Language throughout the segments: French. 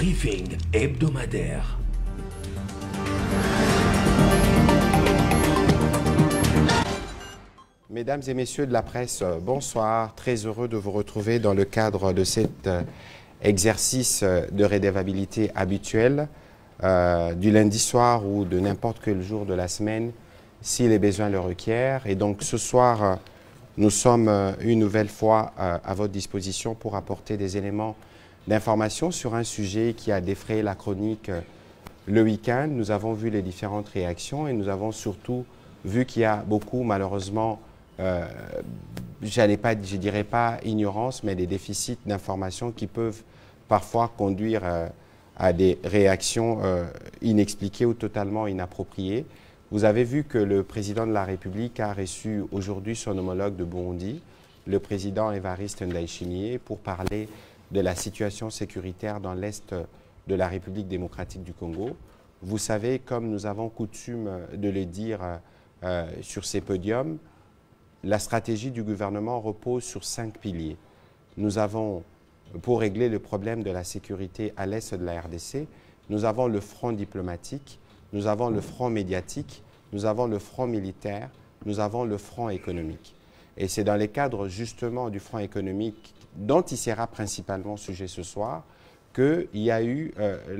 briefing hebdomadaire. Mesdames et messieurs de la presse, bonsoir. Très heureux de vous retrouver dans le cadre de cet exercice de rédévabilité habituel du lundi soir ou de n'importe quel jour de la semaine, si les besoins le requièrent. Et donc ce soir, nous sommes une nouvelle fois à votre disposition pour apporter des éléments d'information sur un sujet qui a défrayé la chronique le week-end. Nous avons vu les différentes réactions et nous avons surtout vu qu'il y a beaucoup, malheureusement, je dirais pas ignorance, mais des déficits d'information qui peuvent parfois conduire à des réactions inexpliquées ou totalement inappropriées. Vous avez vu que le président de la République a reçu aujourd'hui son homologue de Burundi, le président Évariste Ndayishimiye, pour parler de la situation sécuritaire dans l'Est de la République démocratique du Congo. Vous savez, comme nous avons coutume de le dire sur ces podiums, la stratégie du gouvernement repose sur 5 piliers. Nous avons, pour régler le problème de la sécurité à l'est de la RDC, nous avons le front diplomatique, nous avons le front médiatique, nous avons le front militaire, nous avons le front économique. Et c'est dans les cadres justement du front économique dont il sera principalement sujet ce soir qu'il y a eu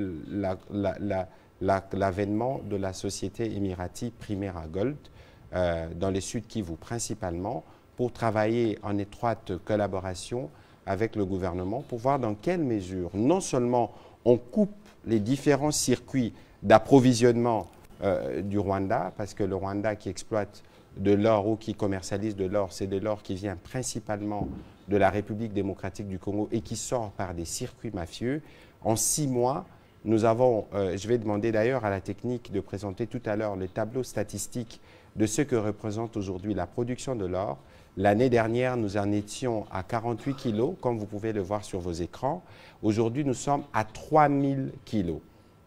l'avènement de la société émiratie Primera Gold, dans le Sud Kivu principalement, pour travailler en étroite collaboration avec le gouvernement pour voir dans quelle mesure non seulement on coupe les différents circuits d'approvisionnement du Rwanda, parce que le Rwanda qui exploite de l'or ou qui commercialise de l'or, c'est de l'or qui vient principalement de la République démocratique du Congo et qui sort par des circuits mafieux. En 6 mois, nous avons, je vais demander d'ailleurs à la technique de présenter tout à l'heure le tableau statistique de ce que représente aujourd'hui la production de l'or. L'année dernière, nous en étions à 48 kilos, comme vous pouvez le voir sur vos écrans. Aujourd'hui, nous sommes à 3000 kilos.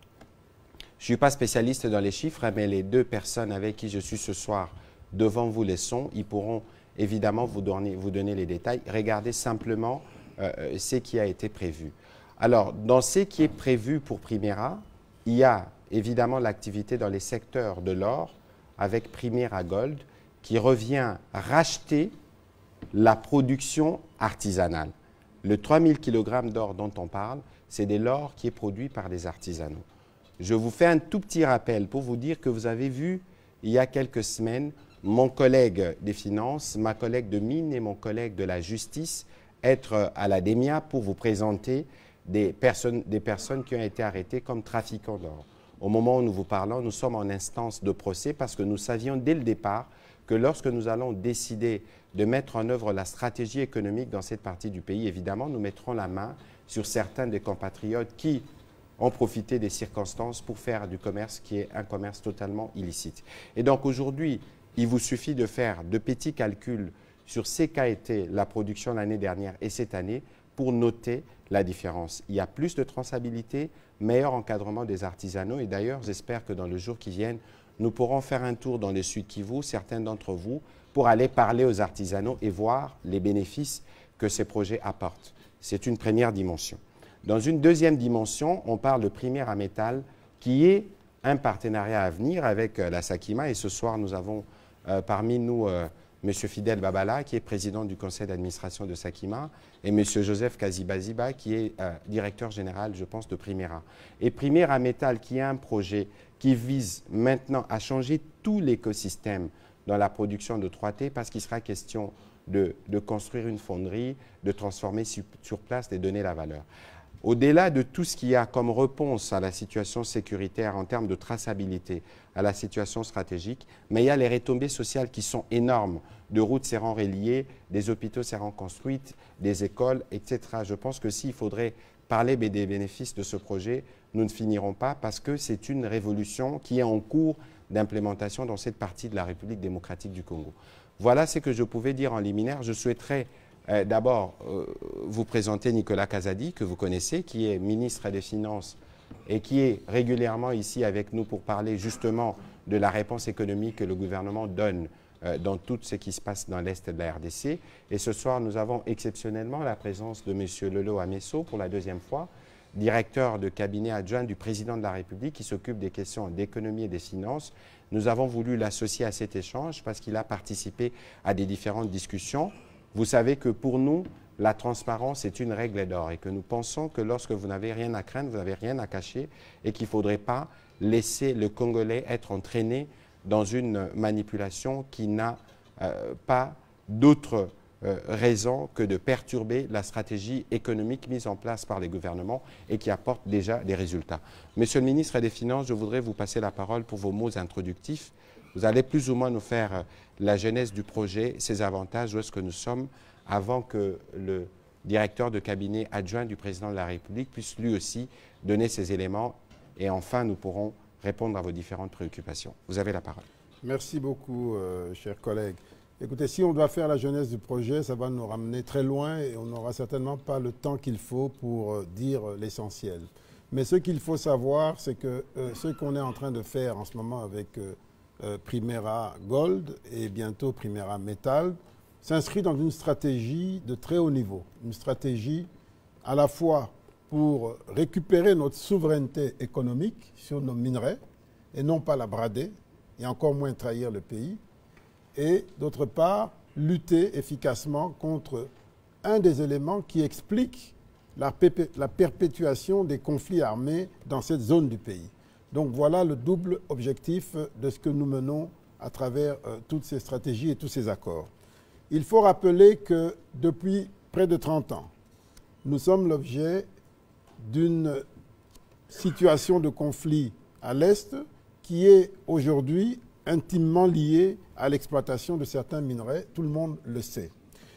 Je ne suis pas spécialiste dans les chiffres, mais les 2 personnes avec qui je suis ce soir devant vous les sont. Ils pourront évidemment vous donner les détails. Regardez simplement ce qui a été prévu. Alors, dans ce qui est prévu pour Primera, il y a évidemment l'activité dans les secteurs de l'or, avec Primera Gold, qui revient racheter la production artisanale. Le 3000 kg d'or dont on parle, c'est de l'or qui est produit par des artisanaux. Je vous fais un tout petit rappel pour vous dire que vous avez vu, il y a quelques semaines, mon collègue des finances, ma collègue de mine et mon collègue de la justice être à la DEMIA pour vous présenter des personnes qui ont été arrêtées comme trafiquants d'or. Au moment où nous vous parlons, nous sommes en instance de procès parce que nous savions dès le départ que lorsque nous allons décider de mettre en œuvre la stratégie économique dans cette partie du pays, évidemment, nous mettrons la main sur certains des compatriotes qui ont profité des circonstances pour faire du commerce qui est un commerce totalement illicite. Et donc aujourd'hui, il vous suffit de faire de petits calculs sur ce qu'a été la production l'année dernière et cette année pour noter la différence. Il y a plus de traçabilité, meilleur encadrement des artisanaux et d'ailleurs, j'espère que dans le jour qui viennent, nous pourrons faire un tour dans le Sud Kivu, certains d'entre vous, pour aller parler aux artisanaux et voir les bénéfices que ces projets apportent. C'est une première dimension. Dans une deuxième dimension, on parle de Primera Metal, qui est un partenariat à venir avec la Sakima et ce soir, nous avons parmi nous M. Fidel Babala, qui est président du conseil d'administration de Sakima, et M. Joseph Kazibaziba, qui est directeur général, je pense, de Primera. Et Primera Metal, qui est un projet qui vise maintenant à changer tout l'écosystème dans la production de 3T, parce qu'il sera question de construire une fonderie, de transformer sur place, de donner la valeur. Au-delà de tout ce qu'il y a comme réponse à la situation sécuritaire en termes de traçabilité, à la situation stratégique, mais il y a les retombées sociales qui sont énormes, de routes seront reliées, des hôpitaux seront construits, des écoles, etc. Je pense que s'il faudrait parler des bénéfices de ce projet, nous ne finirons pas parce que c'est une révolution qui est en cours d'implémentation dans cette partie de la République démocratique du Congo. Voilà ce que je pouvais dire en liminaire. Je souhaiterais d'abord vous présenter Nicolas Kazadi, que vous connaissez, qui est ministre des Finances et qui est régulièrement ici avec nous pour parler justement de la réponse économique que le gouvernement donne dans tout ce qui se passe dans l'Est de la RDC. Et ce soir, nous avons exceptionnellement la présence de M. Lolo Amesso pour la deuxième fois, directeur de cabinet adjoint du président de la République qui s'occupe des questions d'économie et des finances. Nous avons voulu l'associer à cet échange parce qu'il a participé à des différentes discussions. Vous savez que pour nous, la transparence est une règle d'or et que nous pensons que lorsque vous n'avez rien à craindre, vous n'avez rien à cacher et qu'il ne faudrait pas laisser le Congolais être entraîné dans une manipulation qui n'a pas d'autre raison que de perturber la stratégie économique mise en place par les gouvernements et qui apporte déjà des résultats. Monsieur le ministre des Finances, je voudrais vous passer la parole pour vos mots introductifs. Vous allez plus ou moins nous faire la genèse du projet, ses avantages, où est-ce que nous sommes, avant que le directeur de cabinet adjoint du président de la République puisse lui aussi donner ses éléments. Et enfin, nous pourrons répondre à vos différentes préoccupations. Vous avez la parole. Merci beaucoup, chers collègues. Écoutez, si on doit faire la genèse du projet, ça va nous ramener très loin et on n'aura certainement pas le temps qu'il faut pour dire l'essentiel. Mais ce qu'il faut savoir, c'est que ce qu'on est en train de faire en ce moment avec Primera Gold et bientôt Primera Metal s'inscrit dans une stratégie de très haut niveau. Une stratégie à la fois pour récupérer notre souveraineté économique sur nos minerais et non pas la brader et encore moins trahir le pays. Et d'autre part, lutter efficacement contre un des éléments qui explique la perpétuation des conflits armés dans cette zone du pays. Donc voilà le double objectif de ce que nous menons à travers toutes ces stratégies et tous ces accords. Il faut rappeler que depuis près de 30 ans, nous sommes l'objet d'une situation de conflit à l'Est qui est aujourd'hui intimement liée à l'exploitation de certains minerais. Tout le monde le sait.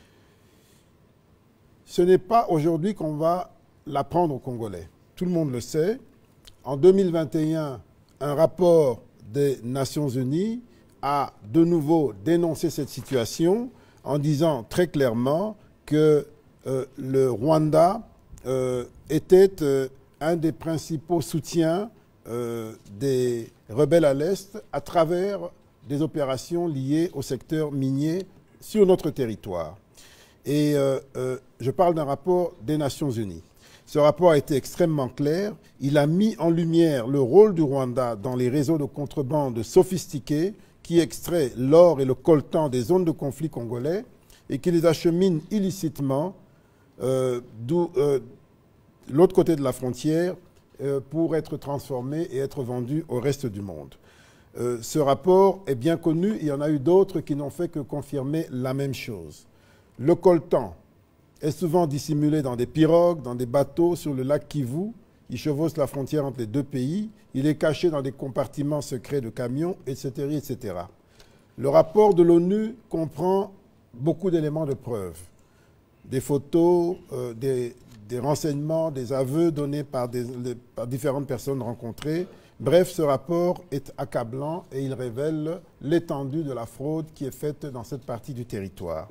Ce n'est pas aujourd'hui qu'on va l'apprendre aux Congolais. Tout le monde le sait. En 2021, un rapport des Nations Unies a de nouveau dénoncé cette situation en disant très clairement que le Rwanda était un des principaux soutiens des rebelles à l'Est à travers des opérations liées au secteur minier sur notre territoire. Et je parle d'un rapport des Nations Unies. Ce rapport a été extrêmement clair. Il a mis en lumière le rôle du Rwanda dans les réseaux de contrebande sophistiqués qui extraient l'or et le coltan des zones de conflit congolais et qui les acheminent illicitement de l'autre côté de la frontière pour être transformés et être vendus au reste du monde. Ce rapport est bien connu. Il y en a eu d'autres qui n'ont fait que confirmer la même chose. Le coltan est souvent dissimulé dans des pirogues, dans des bateaux sur le lac Kivu. Il chevauche la frontière entre les deux pays. Il est caché dans des compartiments secrets de camions, etc., etc. Le rapport de l'ONU comprend beaucoup d'éléments de preuve. Des photos, des renseignements, des aveux donnés par différentes personnes rencontrées. Bref, ce rapport est accablant et il révèle l'étendue de la fraude qui est faite dans cette partie du territoire.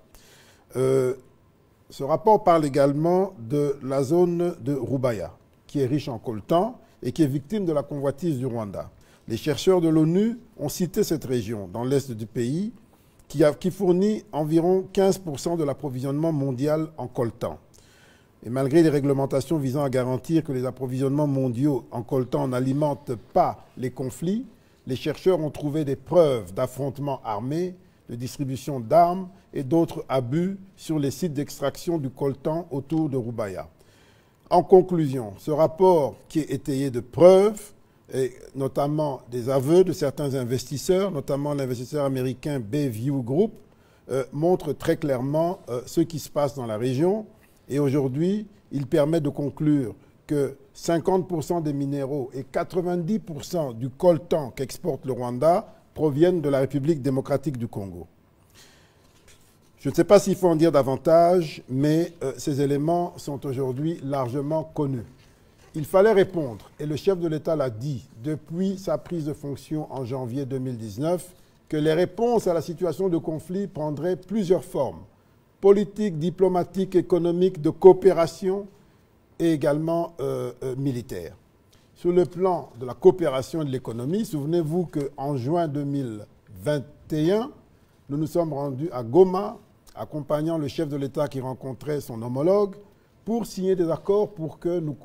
Ce rapport parle également de la zone de Rubaya, qui est riche en coltan et qui est victime de la convoitise du Rwanda. Les chercheurs de l'ONU ont cité cette région dans l'est du pays qui fournit environ 15% de l'approvisionnement mondial en coltan. Et malgré les réglementations visant à garantir que les approvisionnements mondiaux en coltan n'alimentent pas les conflits, les chercheurs ont trouvé des preuves d'affrontements armés, de distribution d'armes et d'autres abus sur les sites d'extraction du coltan autour de Rubaya. En conclusion, ce rapport qui est étayé de preuves, et notamment des aveux de certains investisseurs, notamment l'investisseur américain Bayview Group, montre très clairement ce qui se passe dans la région. Et aujourd'hui, il permet de conclure que 50% des minéraux et 90% du coltan qu'exporte le Rwanda proviennent de la République démocratique du Congo. Je ne sais pas s'il faut en dire davantage, mais ces éléments sont aujourd'hui largement connus. Il fallait répondre, et le chef de l'État l'a dit depuis sa prise de fonction en janvier 2019, que les réponses à la situation de conflit prendraient plusieurs formes: politique, diplomatique, économique, de coopération et également militaire. Sur le plan de la coopération et de l'économie, souvenez-vous qu'en juin 2021, nous nous sommes rendus à Goma, accompagnant le chef de l'État qui rencontrait son homologue, pour signer des accords pour que nous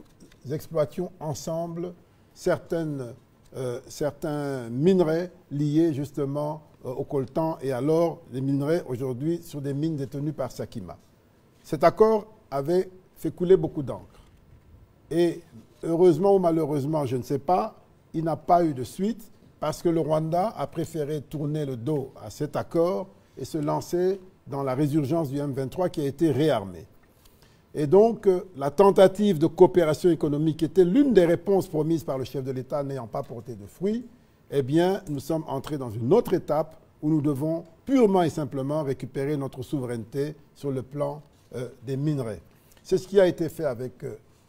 exploitions ensemble certains minerais liés justement au coltan et alors les minerais aujourd'hui sur des mines détenues par Sakima. Cet accord avait fait couler beaucoup d'encre. Et heureusement ou malheureusement, je ne sais pas, il n'a pas eu de suite parce que le Rwanda a préféré tourner le dos à cet accord et se lancer dans la résurgence du M23 qui a été réarmé. Et donc, la tentative de coopération économique qui était l'une des réponses promises par le chef de l'État n'ayant pas porté de fruits, eh bien, nous sommes entrés dans une autre étape où nous devons purement et simplement récupérer notre souveraineté sur le plan des minerais. C'est ce qui a été fait avec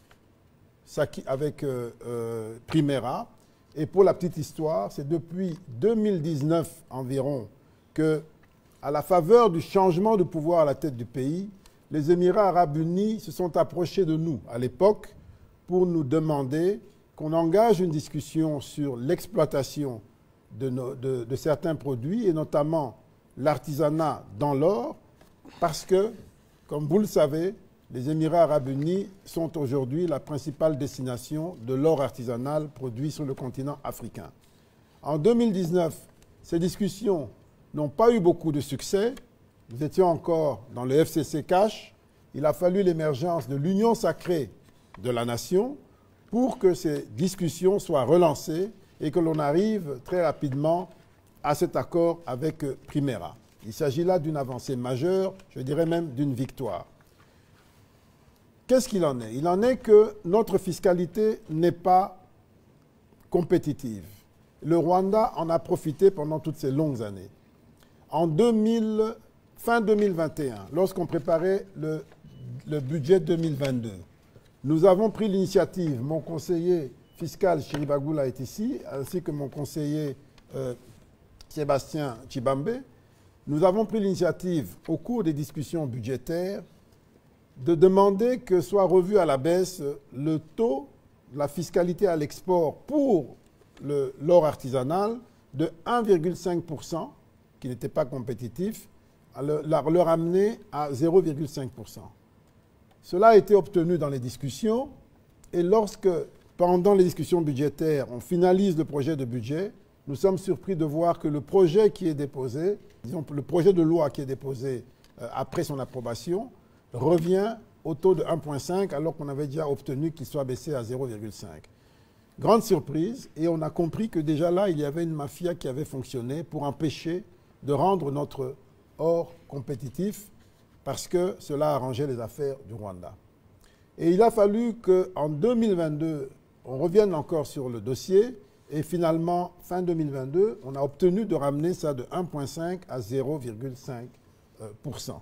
Primera. Et pour la petite histoire, c'est depuis 2019 environ que, à la faveur du changement de pouvoir à la tête du pays, les Émirats arabes unis se sont approchés de nous à l'époque pour nous demander qu'on engage une discussion sur l'exploitation de certains produits, et notamment l'artisanat dans l'or, parce que, comme vous le savez, les Émirats arabes unis sont aujourd'hui la principale destination de l'or artisanal produit sur le continent africain. En 2019, ces discussions n'ont pas eu beaucoup de succès. Nous étions encore dans le FCC cash. Il a fallu l'émergence de l'union sacrée de la nation pour que ces discussions soient relancées et que l'on arrive très rapidement à cet accord avec Primera. Il s'agit là d'une avancée majeure, je dirais même d'une victoire. Qu'est-ce qu'il en est? Il en est que notre fiscalité n'est pas compétitive. Le Rwanda en a profité pendant toutes ces longues années. En fin 2021, lorsqu'on préparait le budget 2022, nous avons pris l'initiative, mon conseiller fiscal Chiribagoula est ici, ainsi que mon conseiller Sébastien Chibambe, nous avons pris l'initiative au cours des discussions budgétaires de demander que soit revu à la baisse le taux de la fiscalité à l'export pour l'or artisanal de 1,5%, qui n'était pas compétitif, à le ramener à 0,5%. Cela a été obtenu dans les discussions et lorsque, pendant les discussions budgétaires, on finalise le projet de budget, nous sommes surpris de voir que le projet qui est déposé, disons le projet de loi qui est déposé après son approbation, revient au taux de 1,5 alors qu'on avait déjà obtenu qu'il soit baissé à 0,5. Grande surprise, et on a compris que déjà là, il y avait une mafia qui avait fonctionné pour empêcher de rendre notre or compétitif parce que cela arrangeait les affaires du Rwanda. Et il a fallu qu'en 2022, on revienne encore sur le dossier et finalement, fin 2022, on a obtenu de ramener ça de 1,5 à 0,5%.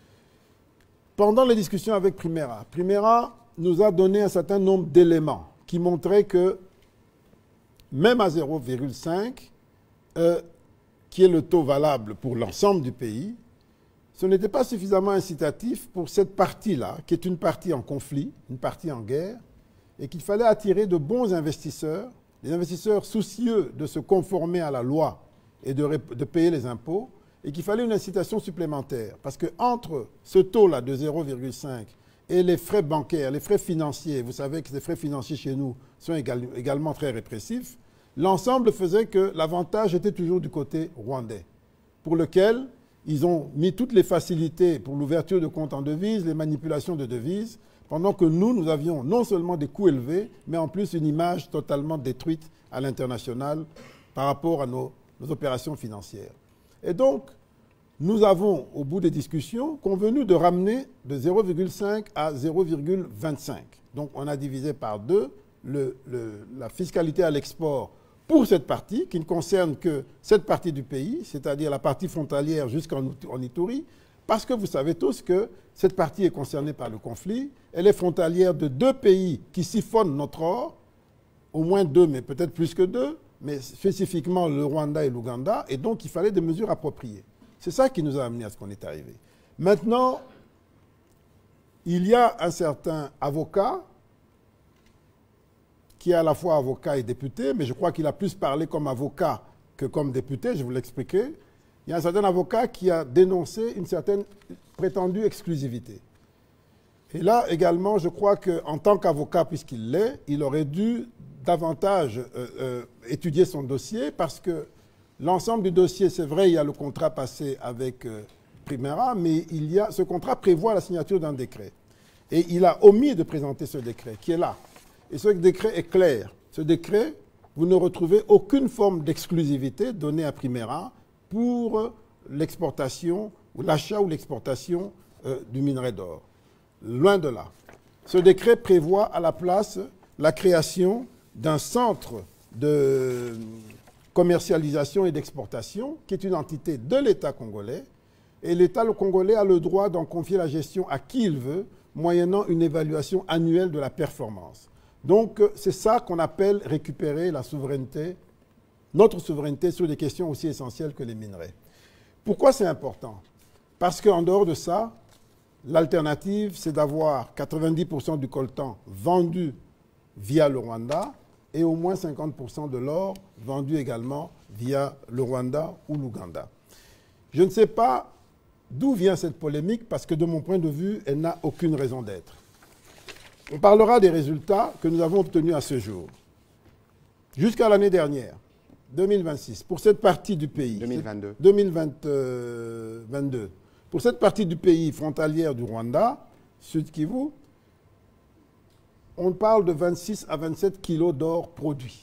Pendant les discussions avec Primera, Primera nous a donné un certain nombre d'éléments qui montraient que même à 0,5, qui est le taux valable pour l'ensemble du pays, ce n'était pas suffisamment incitatif pour cette partie-là, qui est une partie en conflit, une partie en guerre, et qu'il fallait attirer de bons investisseurs, des investisseurs soucieux de se conformer à la loi et de payer les impôts, et qu'il fallait une incitation supplémentaire. Parce qu'entre ce taux-là de 0,5 et les frais bancaires, les frais financiers, vous savez que les frais financiers chez nous sont également très répressifs, l'ensemble faisait que l'avantage était toujours du côté rwandais, pour lequel ils ont mis toutes les facilités pour l'ouverture de comptes en devises, les manipulations de devises, pendant que nous avions non seulement des coûts élevés, mais en plus une image totalement détruite à l'international par rapport à nos opérations financières. Et donc, nous avons, au bout des discussions, convenu de ramener de 0,5 à 0,25. Donc, on a divisé par deux la fiscalité à l'export pour cette partie, qui ne concerne que cette partie du pays, c'est-à-dire la partie frontalière jusqu'en Ituri, parce que vous savez tous que cette partie est concernée par le conflit. Elle est frontalière de deux pays qui siphonnent notre or, au moins deux, mais peut-être plus que deux, mais spécifiquement le Rwanda et l'Ouganda, et donc il fallait des mesures appropriées. C'est ça qui nous a amené à ce qu'on est arrivé. Maintenant, il y a un certain avocat, qui est à la fois avocat et député, mais je crois qu'il a plus parlé comme avocat que comme député, je vais vous l'expliquer. Il y a un certain avocat qui a dénoncé une certaine prétendue exclusivité. Et là également, je crois qu'en tant qu'avocat, puisqu'il l'est, il aurait dû davantage étudier son dossier parce que l'ensemble du dossier, c'est vrai, il y a le contrat passé avec Primera, mais ce contrat prévoit la signature d'un décret. Et il a omis de présenter ce décret qui est là. Et ce décret est clair. Ce décret, vous ne retrouvez aucune forme d'exclusivité donnée à Primera pour l'exportation ou l'achat ou l'exportation du minerai d'or. Loin de là. Ce décret prévoit à la place la création d'un centre de commercialisation et d'exportation qui est une entité de l'État congolais. Et l'État congolais a le droit d'en confier la gestion à qui il veut, moyennant une évaluation annuelle de la performance. Donc, c'est ça qu'on appelle récupérer la souveraineté, notre souveraineté sur des questions aussi essentielles que les minerais. Pourquoi c'est important? Parce qu'en dehors de ça, l'alternative, c'est d'avoir 90% du coltan vendu via le Rwanda et au moins 50% de l'or vendu également via le Rwanda ou l'Ouganda. Je ne sais pas d'où vient cette polémique parce que de mon point de vue, elle n'a aucune raison d'être. On parlera des résultats que nous avons obtenus à ce jour. Jusqu'à l'année dernière, 2026, pour cette partie du pays. 2022. 2022. Pour cette partie du pays frontalière du Rwanda, Sud Kivu, on parle de 26 à 27 kilos d'or produits.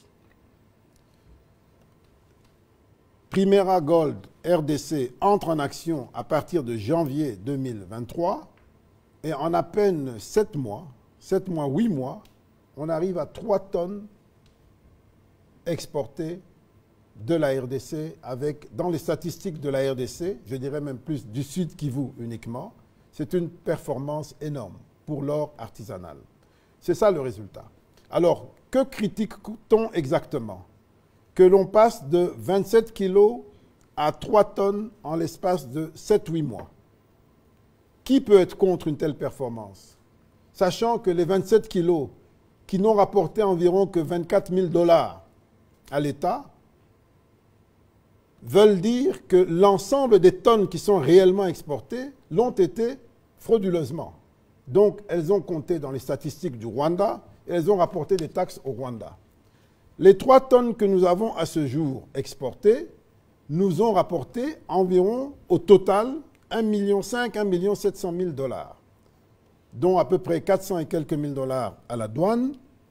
Primera Gold RDC entre en action à partir de janvier 2023 et en à peine 7 mois, 8 mois, on arrive à 3 tonnes exportées de la RDC avec, dans les statistiques de la RDC, je dirais même plus du Sud Kivu uniquement, c'est une performance énorme pour l'or artisanal. C'est ça le résultat. Alors, que critique-t-on exactement? Que l'on passe de 27 kilos à 3 tonnes en l'espace de 7-8 mois. Qui peut être contre une telle performance? Sachant que les 27 kilos qui n'ont rapporté environ que 24 000 $ à l'État veulent dire que l'ensemble des tonnes qui sont réellement exportées l'ont été frauduleusement. Donc, elles ont compté dans les statistiques du Rwanda et elles ont rapporté des taxes au Rwanda. Les 3 tonnes que nous avons à ce jour exportées nous ont rapporté environ, au total, 1,5 million, 1,7 million $, dont à peu près 400 et quelques mille dollars à la douane,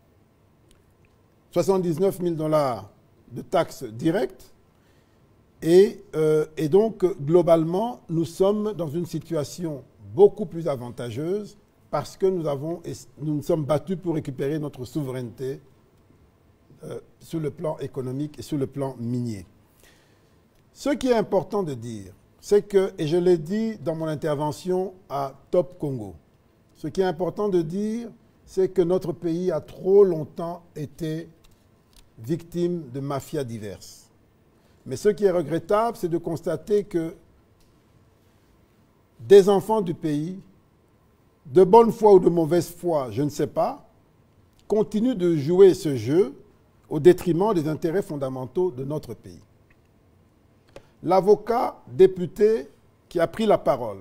79 000 $ de taxes directes, et donc, globalement, nous sommes dans une situation beaucoup plus avantageuse parce que nous nous sommes battus pour récupérer notre souveraineté sur le plan économique et sur le plan minier. Ce qui est important de dire, c'est que, et je l'ai dit dans mon intervention à Top Congo, ce qui est important de dire, c'est que notre pays a trop longtemps été victime de mafias diverses. Mais ce qui est regrettable, c'est de constater que des enfants du pays, de bonne foi ou de mauvaise foi, je ne sais pas, continuent de jouer ce jeu au détriment des intérêts fondamentaux de notre pays. L'avocat député qui a pris la parole,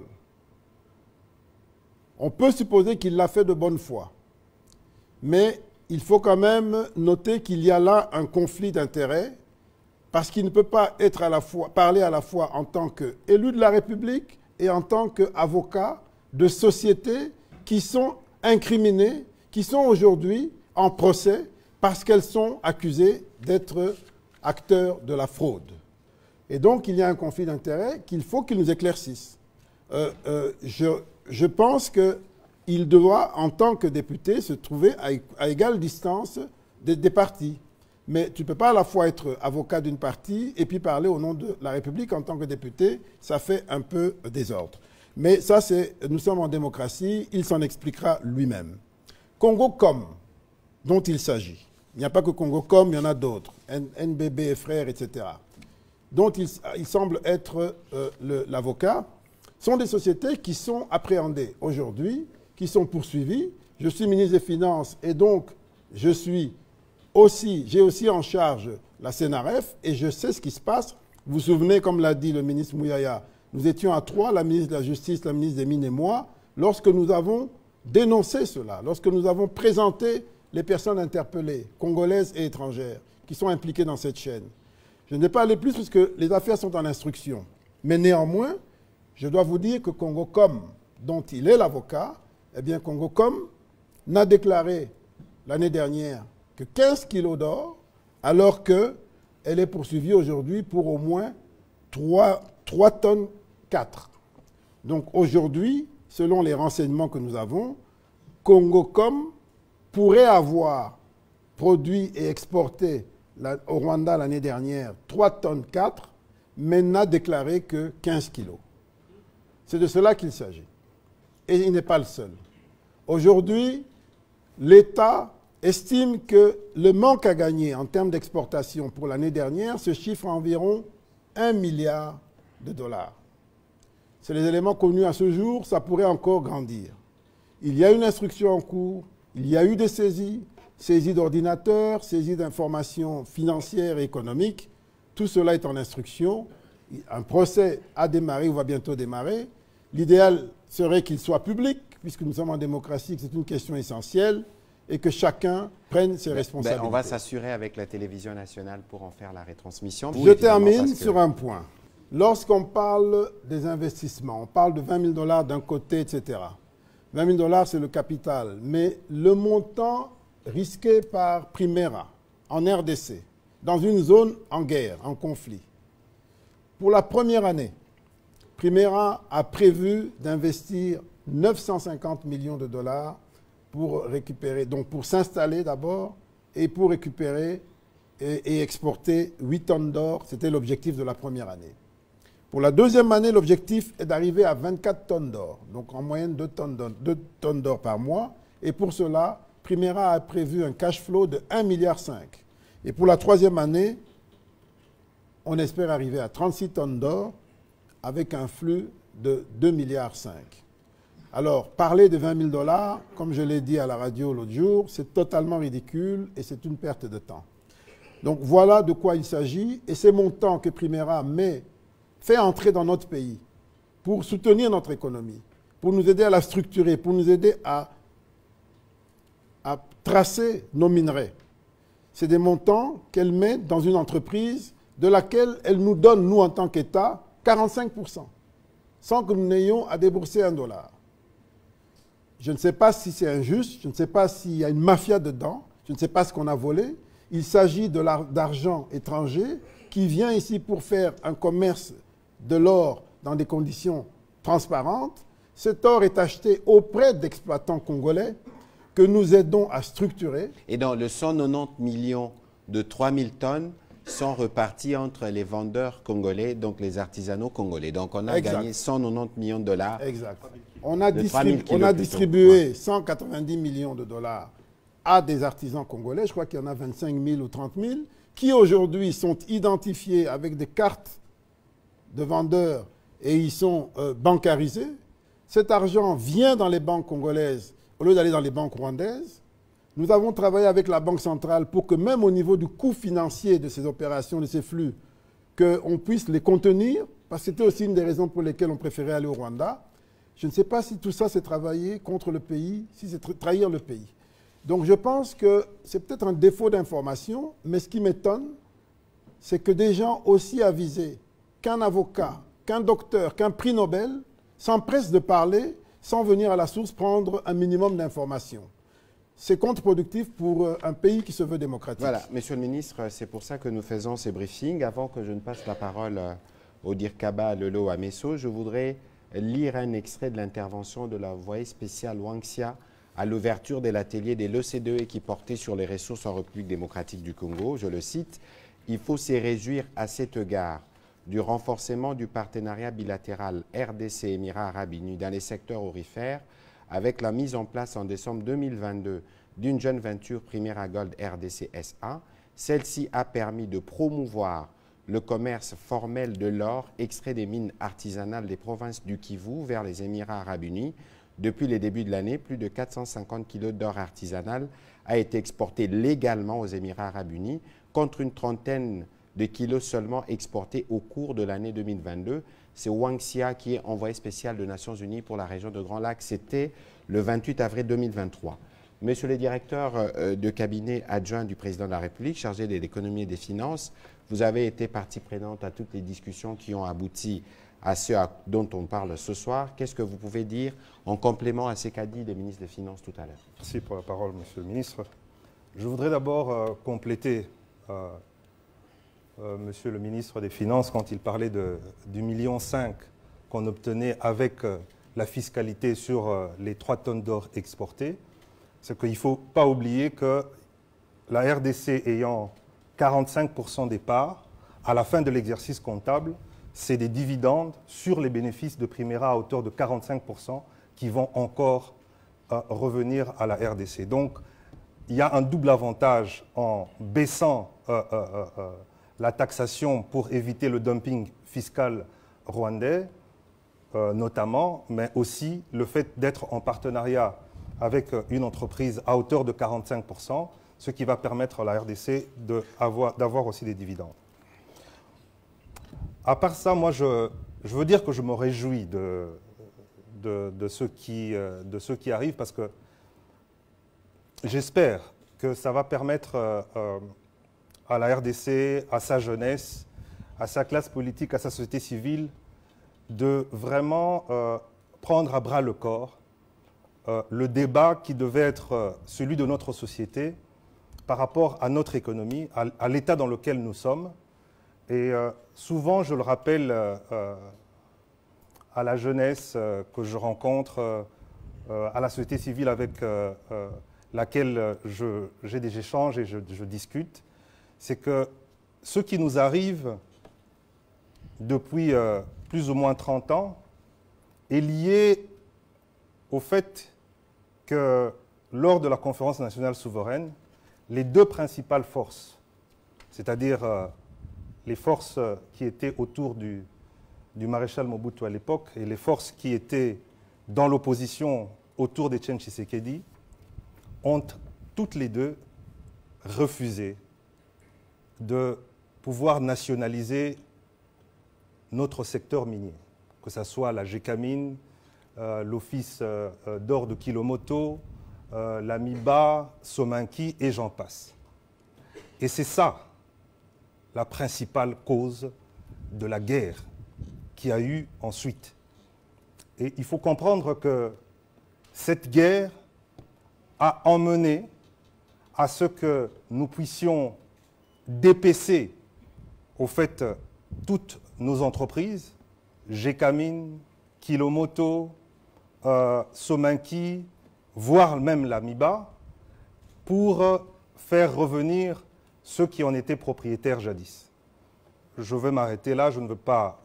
on peut supposer qu'il l'a fait de bonne foi, mais il faut quand même noter qu'il y a là un conflit d'intérêts parce qu'il ne peut pas être parler à la fois en tant qu'élu de la République et en tant qu'avocat de sociétés qui sont incriminées, qui sont aujourd'hui en procès parce qu'elles sont accusées d'être acteurs de la fraude. Et donc, il y a un conflit d'intérêts qu'il faut qu'il nous éclaircisse. Je pense qu'il doit, en tant que député, se trouver à égale distance des partis. Mais tu ne peux pas à la fois être avocat d'une partie et puis parler au nom de la République en tant que député. Ça fait un peu désordre. Mais ça, nous sommes en démocratie, il s'en expliquera lui-même. Congocom, dont il s'agit. Il n'y a pas que Congocom, il y en a d'autres. NBB et frères, etc. Dont il semble être l'avocat, sont des sociétés qui sont appréhendées aujourd'hui, qui sont poursuivies. Je suis ministre des Finances et donc j'ai aussi en charge la CNRF et je sais ce qui se passe. Vous vous souvenez, comme l'a dit le ministre Mouyaya, nous étions à 3, la ministre de la Justice, la ministre des Mines et moi, lorsque nous avons dénoncé cela, lorsque nous avons présenté les personnes interpellées, congolaises et étrangères, qui sont impliquées dans cette chaîne. Je ne vais pas aller plus parce que les affaires sont en instruction. Mais néanmoins, je dois vous dire que Congocom, dont il est l'avocat, eh bien Congocom n'a déclaré l'année dernière que 15 kilos d'or, alors qu'elle est poursuivie aujourd'hui pour au moins 3 tonnes 4. Donc aujourd'hui, selon les renseignements que nous avons, Congocom pourrait avoir produit et exporté au Rwanda l'année dernière 3 tonnes 4, mais n'a déclaré que 15 kilos. C'est de cela qu'il s'agit. Et il n'est pas le seul. Aujourd'hui, l'État estime que le manque à gagner en termes d'exportation pour l'année dernière se chiffre à environ 1 milliard de dollars. C'est les éléments connus à ce jour, ça pourrait encore grandir. Il y a une instruction en cours, il y a eu des saisies, saisies d'ordinateurs, saisies d'informations financières et économiques. Tout cela est en instruction. Un procès a démarré ou va bientôt démarrer. L'idéal serait qu'il soit public, puisque nous sommes en démocratie, que c'est une question essentielle, et que chacun prenne ses responsabilités. On va s'assurer avec la télévision nationale pour en faire la retransmission. Je termine sur un point. Lorsqu'on parle des investissements, on parle de 20 000 $ d'un côté, etc. 20 000 $, c'est le capital. Mais le montant risqué par Primera, en RDC, dans une zone en guerre, en conflit. Pour la première année, Primera a prévu d'investir 950 millions de dollars pour récupérer, donc pour s'installer d'abord et pour récupérer et exporter 8 tonnes d'or. C'était l'objectif de la première année. Pour la deuxième année, l'objectif est d'arriver à 24 tonnes d'or, donc en moyenne 2 tonnes d'or par mois. Et pour cela, Primera a prévu un cash flow de 1,5 milliard. Et pour la troisième année, on espère arriver à 36 tonnes d'or avec un flux de 2,5 milliards. Alors, parler de 20 000 $, comme je l'ai dit à la radio l'autre jour, c'est totalement ridicule et c'est une perte de temps. Donc voilà de quoi il s'agit. Et ces montants que Primera fait entrer dans notre pays pour soutenir notre économie, pour nous aider à la structurer, pour nous aider à tracer nos minerais. C'est des montants qu'elle met dans une entreprise de laquelle elle nous donne, nous en tant qu'État, 45%, sans que nous n'ayons à débourser $1. Je ne sais pas si c'est injuste, je ne sais pas s'il y a une mafia dedans, je ne sais pas ce qu'on a volé. Il s'agit d'argent étranger qui vient ici pour faire un commerce de l'or dans des conditions transparentes. Cet or est acheté auprès d'exploitants congolais que nous aidons à structurer. Et dans le 190 millions de 3000 tonnes sont repartis entre les vendeurs congolais, donc les artisanaux congolais. Donc on a gagné 190 millions de dollars. Exact. On a distribué 190 millions de dollars à des artisans congolais. Je crois qu'il y en a 25 000 ou 30 000 qui aujourd'hui sont identifiés avec des cartes de vendeurs et ils sont bancarisés. Cet argent vient dans les banques congolaises au lieu d'aller dans les banques rwandaises. Nous avons travaillé avec la Banque centrale pour que même au niveau du coût financier de ces opérations, de ces flux, qu'on puisse les contenir, parce que c'était aussi une des raisons pour lesquelles on préférait aller au Rwanda. Je ne sais pas si tout ça c'est travailler contre le pays, si c'est trahir le pays. Donc je pense que c'est peut-être un défaut d'information, mais ce qui m'étonne, c'est que des gens aussi avisés qu'un avocat, qu'un docteur, qu'un prix Nobel s'empressent de parler sans venir à la source prendre un minimum d'informations. C'est contre-productif pour un pays qui se veut démocratique. Voilà, Monsieur le Ministre, c'est pour ça que nous faisons ces briefings. Avant que je ne passe la parole au Dirkaba Lelo Amesso, je voudrais lire un extrait de l'intervention de l'envoyé spécial Wang Xia à l'ouverture de l'atelier de l'OCDE qui portait sur les ressources en République démocratique du Congo. Je le cite, « Il faut se réjouir à cet égard du renforcement du partenariat bilatéral RDC-Émirats arabes unis dans les secteurs aurifères avec la mise en place en décembre 2022 d'une jeune venture Primera Gold RDC SA. Celle-ci a permis de promouvoir le commerce formel de l'or extrait des mines artisanales des provinces du Kivu vers les Émirats arabes unis. Depuis les débuts de l'année, plus de 450 kg d'or artisanal a été exporté légalement aux Émirats arabes unis contre une trentaine de kilos seulement exportés au cours de l'année 2022. c'est Wang Xia qui est envoyé spécial des Nations Unies pour la région de Grand Lac. C'était le 28 avril 2023. Monsieur le directeur de cabinet adjoint du président de la République, chargé de l'économie et des finances, vous avez été partie prenante à toutes les discussions qui ont abouti à ce dont on parle ce soir. Qu'est-ce que vous pouvez dire en complément à ce qu'a dit le ministre des Finances tout à l'heure? Merci pour la parole, monsieur le ministre. Je voudrais d'abord compléter monsieur le ministre des Finances quand il parlait du 1,5 million qu'on obtenait avec la fiscalité sur les 3 tonnes d'or exportées. C'est qu'il ne faut pas oublier que la RDC ayant 45% des parts, à la fin de l'exercice comptable, c'est des dividendes sur les bénéfices de Primera à hauteur de 45% qui vont encore revenir à la RDC. Donc, il y a un double avantage en baissant la taxation pour éviter le dumping fiscal rwandais, notamment, mais aussi le fait d'être en partenariat avec une entreprise à hauteur de 45%, ce qui va permettre à la RDC d'avoir aussi des dividendes. À part ça, moi, je veux dire que je me réjouis de ce qui arrive parce que j'espère que ça va permettre à la RDC, à sa jeunesse, à sa classe politique, à sa société civile, de vraiment prendre à bras le corps le débat qui devait être celui de notre société par rapport à notre économie, à l'état dans lequel nous sommes. Et souvent, je le rappelle à la jeunesse que je rencontre, à la société civile avec laquelle j'ai des échanges et je discute, c'est que ce qui nous arrive depuis plus ou moins 30 ans est lié au fait que lors de la conférence nationale souveraine, les 2 principales forces, c'est-à-dire les forces qui étaient autour du maréchal Mobutu à l'époque et les forces qui étaient dans l'opposition autour d'Etienne Tshisekedi, ont toutes les 2 refusé de pouvoir nationaliser notre secteur minier, que ce soit la Gécamine, l'Office d'or de Kilomoto, la MIBA, Sominki et j'en passe. Et c'est ça la principale cause de la guerre qu'il y a eu ensuite. Et il faut comprendre que cette guerre a emmené à ce que nous puissions dépecer au fait toutes nos entreprises, Gécamine, Kilomoto, Sominki, voire même la MIBA, pour faire revenir ceux qui en étaient propriétaires jadis. Je vais m'arrêter là, je ne veux pas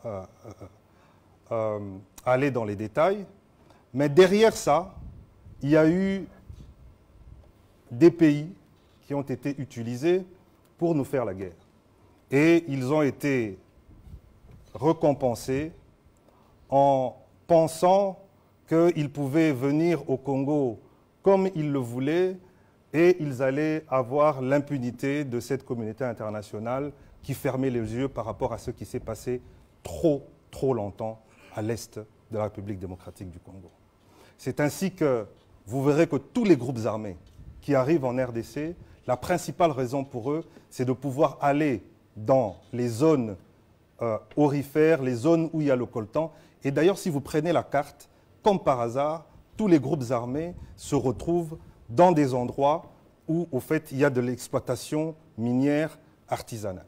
aller dans les détails, mais derrière ça, il y a eu des pays qui ont été utilisés pour nous faire la guerre. Et ils ont été récompensés en pensant qu'ils pouvaient venir au Congo comme ils le voulaient et ils allaient avoir l'impunité de cette communauté internationale qui fermait les yeux par rapport à ce qui s'est passé trop longtemps à l'est de la République démocratique du Congo. C'est ainsi que vous verrez que tous les groupes armés qui arrivent en RDC, la principale raison pour eux, c'est de pouvoir aller dans les zones aurifères, les zones où il y a le coltan. Et d'ailleurs, si vous prenez la carte, comme par hasard, tous les groupes armés se retrouvent dans des endroits où, au fait, il y a de l'exploitation minière artisanale.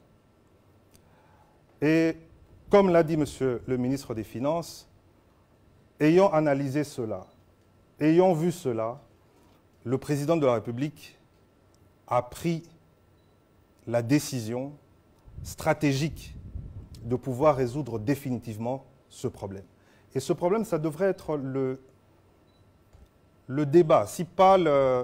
Et comme l'a dit monsieur le ministre des Finances, ayant analysé cela, ayant vu cela, le président de la République a pris la décision stratégique de pouvoir résoudre définitivement ce problème. Et ce problème, ça devrait être le débat, si pas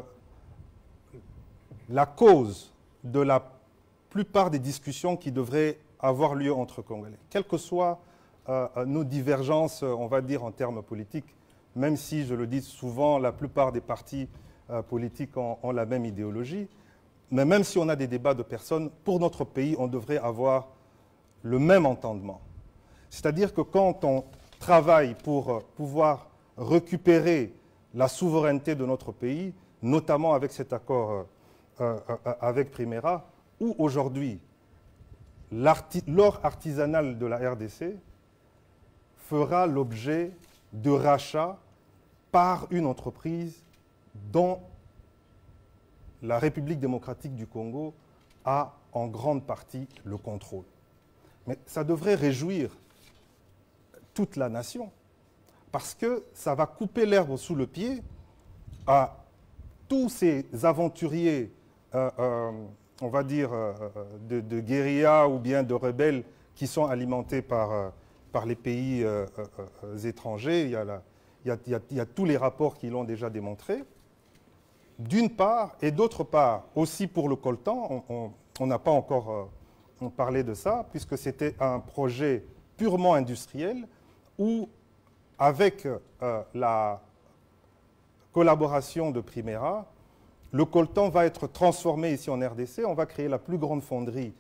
la cause de la plupart des discussions qui devraient avoir lieu entre Congolais. Quelles que soient nos divergences, on va dire, en termes politiques, même si, je le dis souvent, la plupart des partis politiques ont la même idéologie, mais même si on a des débats de personnes, pour notre pays, on devrait avoir le même entendement. C'est-à-dire que quand on travaille pour pouvoir récupérer la souveraineté de notre pays, notamment avec cet accord avec Primera, où aujourd'hui l'or artisanal de la RDC fera l'objet de rachats par une entreprise dont la République démocratique du Congo a en grande partie le contrôle. Mais ça devrait réjouir toute la nation, parce que ça va couper l'herbe sous le pied à tous ces aventuriers, on va dire, de guérilla ou bien de rebelles qui sont alimentés par les pays étrangers. Il y a tous les rapports qui l'ont déjà démontré, d'une part, et d'autre part, aussi pour le coltan, on n'a pas encore parlé de ça, puisque c'était un projet purement industriel où, avec la collaboration de Primera, le coltan va être transformé ici en RDC. On va créer la plus grande fonderie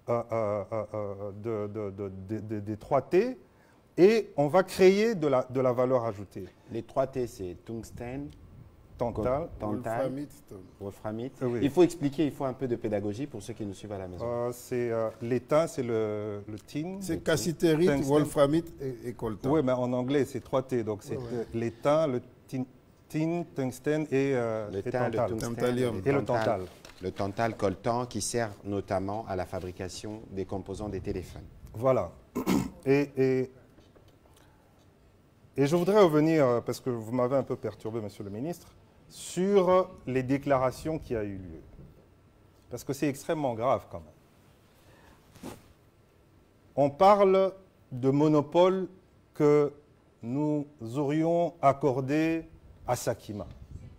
des 3T et on va créer de la valeur ajoutée. Les 3T, c'est tungstène, Tantal, wolframite. Oui. Il faut expliquer, il faut un peu de pédagogie pour ceux qui nous suivent à la maison. L'étain, c'est le tin. C'est cassitérite, Tungstène. wolframite et coltan. Oui, mais en anglais, c'est 3T. Donc, c'est l'étain, le tin, tungstène et Le tin, tantal. le tungstène Tantalium. Et le tantal. Le tantal coltan qui sert notamment à la fabrication des composants des téléphones. Voilà. Et je voudrais revenir, parce que vous m'avez un peu perturbé, Monsieur le Ministre, sur les déclarations qui ont eu lieu. Parce que c'est extrêmement grave quand même. On parle de monopole que nous aurions accordé à Sakima,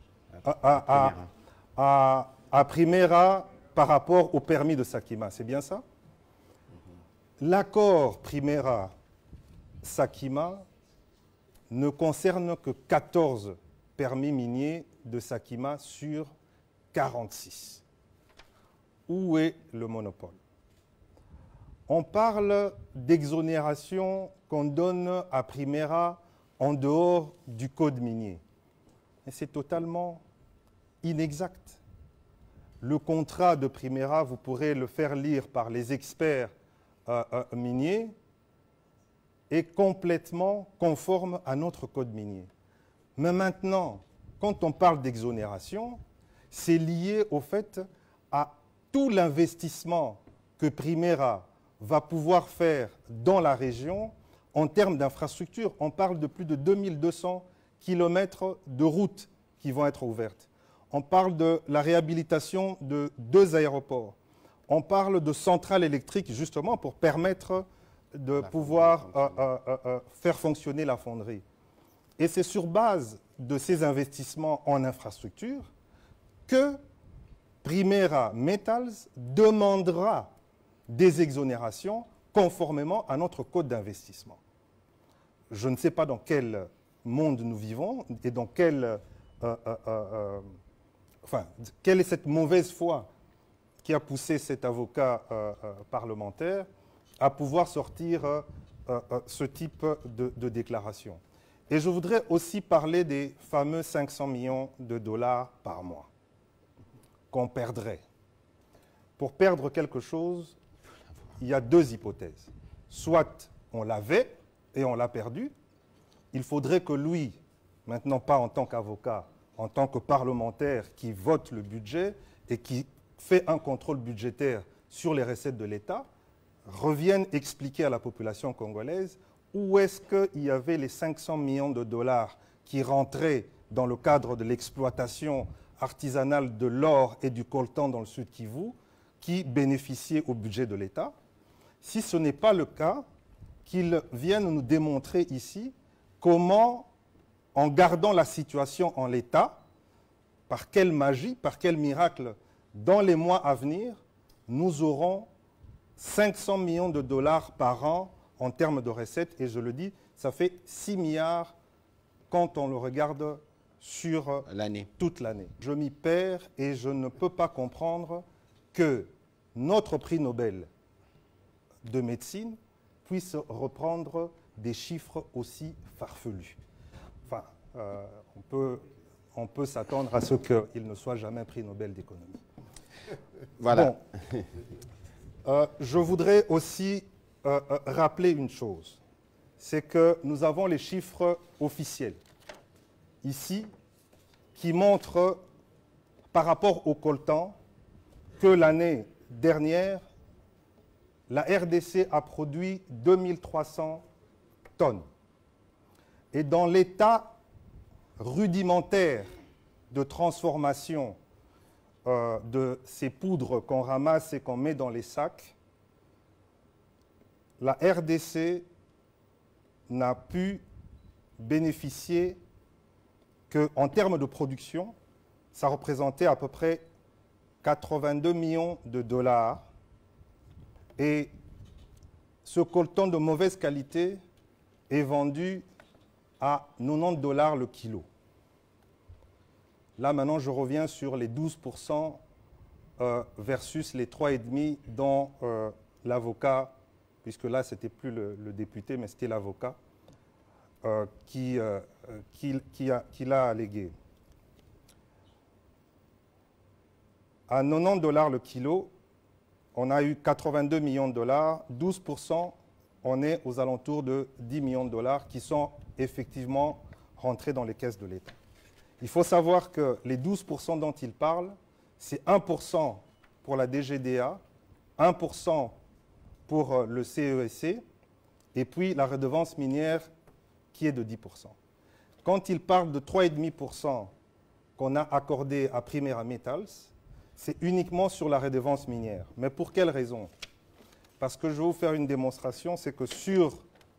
à Primera par rapport au permis de Sakima. C'est bien ça? L'accord Primera-Sakima ne concerne que 14 permis miniers de Sakima sur 46. Où est le monopole? On parle d'exonération qu'on donne à Primera en dehors du code minier. Et c'est totalement inexact. Le contrat de Primera, vous pourrez le faire lire par les experts miniers, est complètement conforme à notre code minier. Mais maintenant, quand on parle d'exonération, c'est lié au fait à tout l'investissement que Primera va pouvoir faire dans la région en termes d'infrastructures. On parle de plus de 2200 kilomètres de routes qui vont être ouvertes. On parle de la réhabilitation de 2 aéroports. On parle de centrales électriques justement pour permettre de pouvoir faire fonctionner la fonderie. Et c'est sur base de ces investissements en infrastructure que Primera Metals demandera des exonérations conformément à notre code d'investissement. Je ne sais pas dans quel monde nous vivons et dans quelle est cette mauvaise foi qui a poussé cet avocat parlementaire à pouvoir sortir ce type de déclaration. Et je voudrais aussi parler des fameux 500 millions de dollars par mois qu'on perdrait. Pour perdre quelque chose, il y a 2 hypothèses. Soit on l'avait et on l'a perdu. Il faudrait que lui, maintenant pas en tant qu'avocat, en tant que parlementaire qui vote le budget et qui fait un contrôle budgétaire sur les recettes de l'État, revienne expliquer à la population congolaise où est-ce qu'il y avait les 500 millions de dollars qui rentraient dans le cadre de l'exploitation artisanale de l'or et du coltan dans le Sud Kivu, qui bénéficiaient au budget de l'État. Si ce n'est pas le cas, qu'ils viennent nous démontrer ici comment, en gardant la situation en l'état, par quelle magie, par quel miracle, dans les mois à venir, nous aurons 500 millions de dollars par an en termes de recettes. Et je le dis, ça fait 6 milliards quand on le regarde sur toute l'année. Je m'y perds et je ne peux pas comprendre que notre prix Nobel de médecine puisse reprendre des chiffres aussi farfelus. Enfin, on peut s'attendre à ce qu'il ne soit jamais prix Nobel d'économie. Voilà. Bon. Je voudrais aussi rappeler une chose, c'est que nous avons les chiffres officiels ici qui montrent par rapport au coltan que l'année dernière, la RDC a produit 2300 tonnes. Et dans l'état rudimentaire de transformation de ces poudres qu'on ramasse et qu'on met dans les sacs, la RDC n'a pu bénéficier qu'en termes de production, ça représentait à peu près 82 millions de dollars. Et ce coltan de mauvaise qualité est vendu à 90 $ le kilo. Là, maintenant, je reviens sur les 12% versus les 3,5% dont l'avocat, puisque là, ce n'était plus le député, mais c'était l'avocat, qui l'a allégué. À 90 $ le kilo, on a eu 82 millions de dollars, 12%, on est aux alentours de 10 millions de dollars qui sont effectivement rentrés dans les caisses de l'État. Il faut savoir que les 12% dont il parle, c'est 1% pour la DGDA, 1% pour le CESC, et puis la redevance minière qui est de 10%. Quand il parle de 3,5% qu'on a accordé à Primera Metals, c'est uniquement sur la redevance minière. Mais pour quelle raison? Parce que je vais vous faire une démonstration, c'est que sur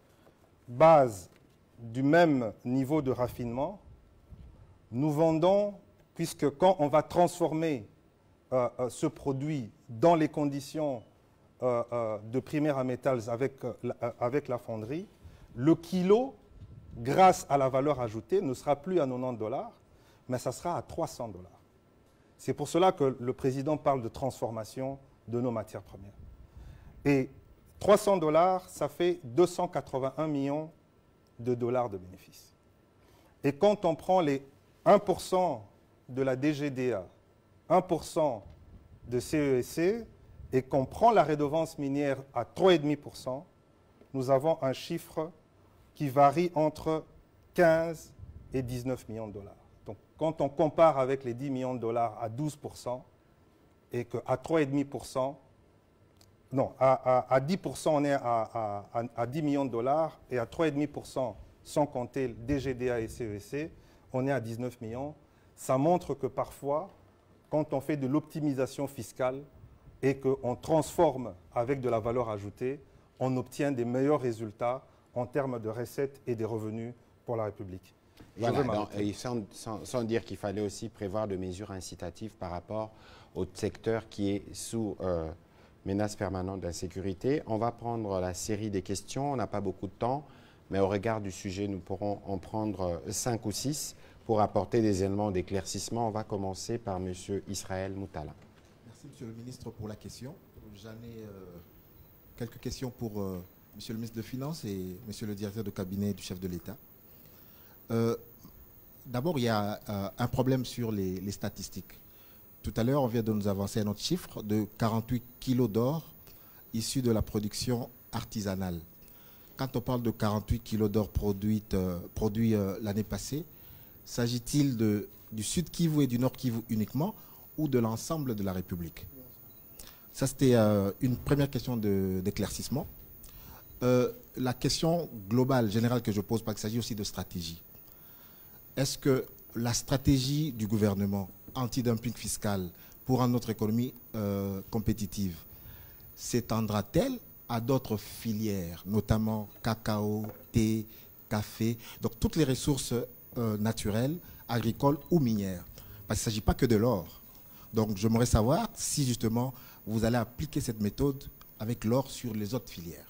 base du même niveau de raffinement, nous vendons, puisque quand on va transformer ce produit dans les conditions de Primera Metals avec la fonderie, le kilo, grâce à la valeur ajoutée, ne sera plus à 90 $, mais ça sera à 300 $. C'est pour cela que le président parle de transformation de nos matières premières. Et 300 $, ça fait 281 millions de dollars de bénéfices. Et quand on prend les 1% de la DGDA, 1% de CESC, et qu'on prend la redevance minière à 3,5%, nous avons un chiffre qui varie entre 15 et 19 millions de dollars. Donc, quand on compare avec les 10 millions de dollars à 12%, et qu'à 3,5%, non, à 10%, on est à 10 millions de dollars, et à 3,5%, sans compter DGDA et CESC, on est à 19 millions. Ça montre que parfois, quand on fait de l'optimisation fiscale et qu'on transforme avec de la valeur ajoutée, on obtient des meilleurs résultats en termes de recettes et des revenus pour la République. Voilà, donc, sans dire qu'il fallait aussi prévoir de mesures incitatives par rapport au secteur qui est sous menace permanente d'insécurité. On va prendre la série des questions, on n'a pas beaucoup de temps, mais au regard du sujet, nous pourrons en prendre 5 ou 6 pour apporter des éléments d'éclaircissement. On va commencer par M. Israël Moutala. Merci, Monsieur le ministre, pour la question. J'en ai quelques questions pour Monsieur le ministre des Finances et Monsieur le directeur de cabinet du chef de l'État. D'abord, il y a un problème sur les statistiques. Tout à l'heure, on vient de nous avancer un autre chiffre de 48 kilos d'or issus de la production artisanale. Quand on parle de 48 kilos d'or produits l'année passée, s'agit-il du Sud Kivu et du Nord Kivu uniquement ou de l'ensemble de la République? Ça, c'était une première question d'éclaircissement. La question globale, générale que je pose, parce qu'il s'agit aussi de stratégie. Est-ce que la stratégie du gouvernement anti-dumping fiscal pour rendre notre économie compétitive s'étendra-t-elle à d'autres filières, notamment cacao, thé, café, donc toutes les ressources naturelles, agricoles ou minières? Parce qu'il ne s'agit pas que de l'or. Donc j'aimerais savoir si justement vous allez appliquer cette méthode avec l'or sur les autres filières.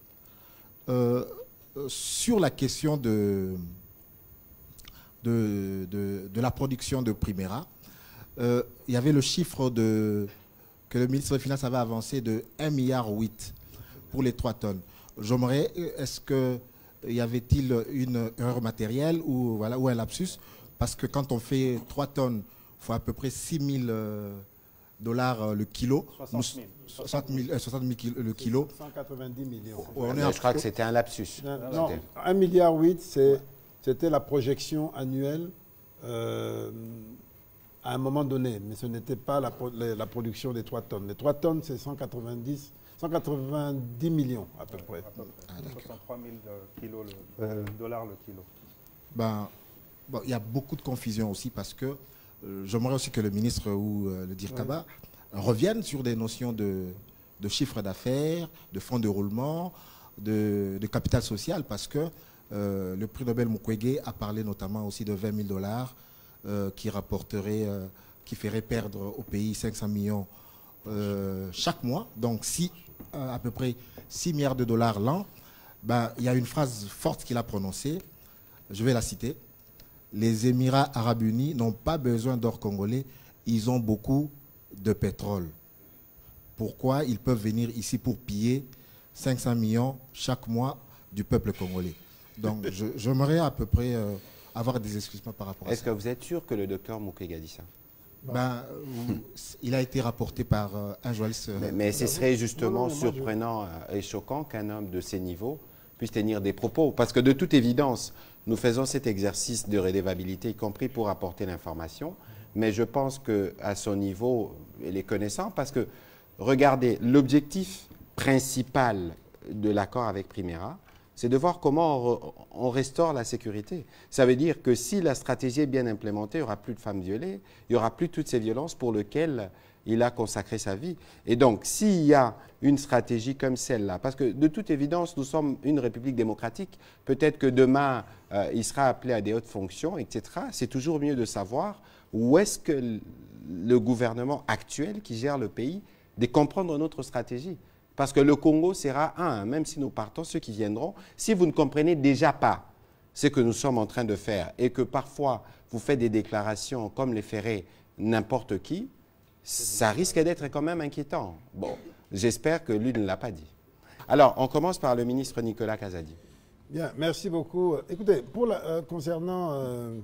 Sur la question de la production de Primera, il y avait le chiffre que le ministre des Finances avait avancé de 1,8 milliard pour les 3 tonnes. j'aimerais, est-ce que y avait-il une erreur matérielle ou, voilà, ou un lapsus? Parce que quand on fait 3 tonnes, il faut à peu près 6 000 $ le kilo. 60 000 le kilo. 190 millions. Je crois que c'était un lapsus. Non, 1,8 milliard, c'était la projection annuelle à un moment donné, mais ce n'était pas la production des 3 tonnes. Les 3 tonnes, c'est 190 millions à peu près. 63 000 dollars le kilo. Ben, bon, il y a beaucoup de confusion aussi parce que j'aimerais aussi que le ministre ou le DIRCABA reviennent sur des notions de chiffre d'affaires, de fonds de roulement, de capital social, parce que le prix Nobel Mukwege a parlé notamment aussi de 20 000 $ qui rapporterait, qui ferait perdre au pays 500 millions chaque mois. Donc si à peu près 6 milliards de dollars l'an, ben, il y a une phrase forte qu'il a prononcée, je vais la citer. Les Émirats arabes unis n'ont pas besoin d'or congolais, ils ont beaucoup de pétrole. Pourquoi ils peuvent venir ici pour piller 500 millions chaque mois du peuple congolais? Donc j'aimerais à peu près avoir des excusements par rapport à ça. Est-ce que vous êtes sûr que le docteur Mukwege a dit ça? Ben, il a été rapporté par un journaliste. Mais ce serait justement surprenant et choquant qu'un homme de ces niveaux puisse tenir des propos. Parce que de toute évidence, nous faisons cet exercice de redevabilité, y compris pour apporter l'information. Mais je pense qu'à son niveau, il est connaissant. Parce que, regardez, l'objectif principal de l'accord avec Primera, c'est de voir comment on restaure la sécurité. Ça veut dire que si la stratégie est bien implémentée, il n'y aura plus de femmes violées, il n'y aura plus toutes ces violences pour lesquelles il a consacré sa vie. Et donc, s'il y a une stratégie comme celle-là, parce que de toute évidence, nous sommes une république démocratique, peut-être que demain, il sera appelé à des hautes fonctions, etc. C'est toujours mieux de savoir où est-ce que le gouvernement actuel qui gère le pays, de comprendre notre stratégie. Parce que le Congo sera un, même si nous partons, ceux qui viendront. Si vous ne comprenez déjà pas ce que nous sommes en train de faire et que parfois vous faites des déclarations comme les ferait n'importe qui, ça risque d'être quand même inquiétant. Bon, j'espère que lui ne l'a pas dit. Alors, on commence par le ministre Nicolas Kazadi. Bien, merci beaucoup. Écoutez, concernant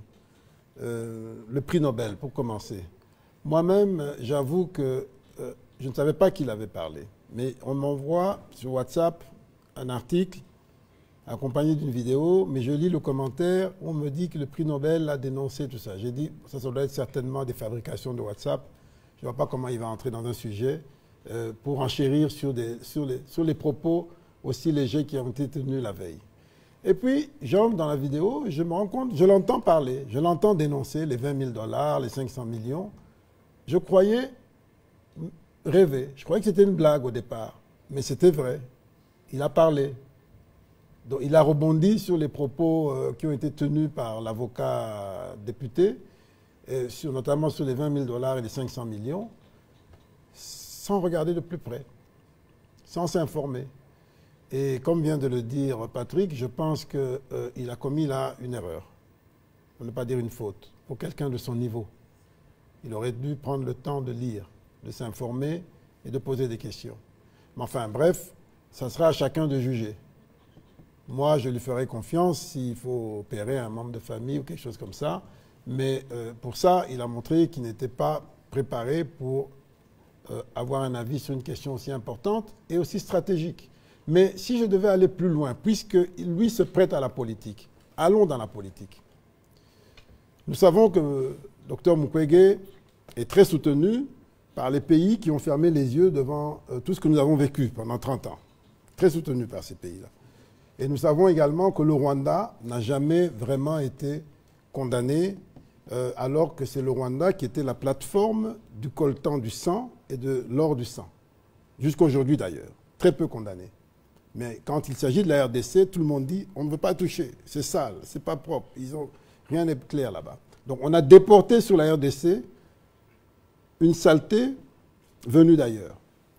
le prix Nobel, pour commencer, moi-même, j'avoue que je ne savais pas qu'il avait parlé. Mais on m'envoie sur WhatsApp un article accompagné d'une vidéo, mais je lis le commentaire, on me dit que le prix Nobel a dénoncé tout ça. J'ai dit, ça doit être certainement des fabrications de WhatsApp. Je ne vois pas comment il va entrer dans un sujet pour enchérir sur les propos aussi légers qui ont été tenus la veille. Et puis, j'entre dans la vidéo, je me rends compte, je l'entends parler, je l'entends dénoncer les 20 000 $, les 500 millions. Je croyais rêver. Je croyais que c'était une blague au départ, mais c'était vrai. Il a parlé. Donc, il a rebondi sur les propos qui ont été tenus par l'avocat député, notamment sur les 20 000 $ et les 500 millions, sans regarder de plus près, sans s'informer. Et comme vient de le dire Patrick, je pense qu'il a commis là une erreur, pour ne pas dire une faute, pour quelqu'un de son niveau. Il aurait dû prendre le temps de lire, de s'informer et de poser des questions. Mais enfin, bref, ça sera à chacun de juger. Moi, je lui ferai confiance s'il faut opérer un membre de famille ou quelque chose comme ça. Mais pour ça, il a montré qu'il n'était pas préparé pour avoir un avis sur une question aussi importante et aussi stratégique. Mais si je devais aller plus loin, puisque lui se prête à la politique, allons dans la politique. Nous savons que le docteur Mukwege est très soutenu par les pays qui ont fermé les yeux devant tout ce que nous avons vécu pendant 30 ans. Très soutenu par ces pays-là. Et nous savons également que le Rwanda n'a jamais vraiment été condamné, alors que c'est le Rwanda qui était la plateforme du coltan du sang et de l'or du sang. Jusqu'à aujourd'hui d'ailleurs. Très peu condamné. Mais quand il s'agit de la RDC, tout le monde dit on ne veut pas toucher, c'est sale, c'est pas propre, rien n'est clair là-bas. Donc on a déporté sur la RDC une saleté venue d'ailleurs.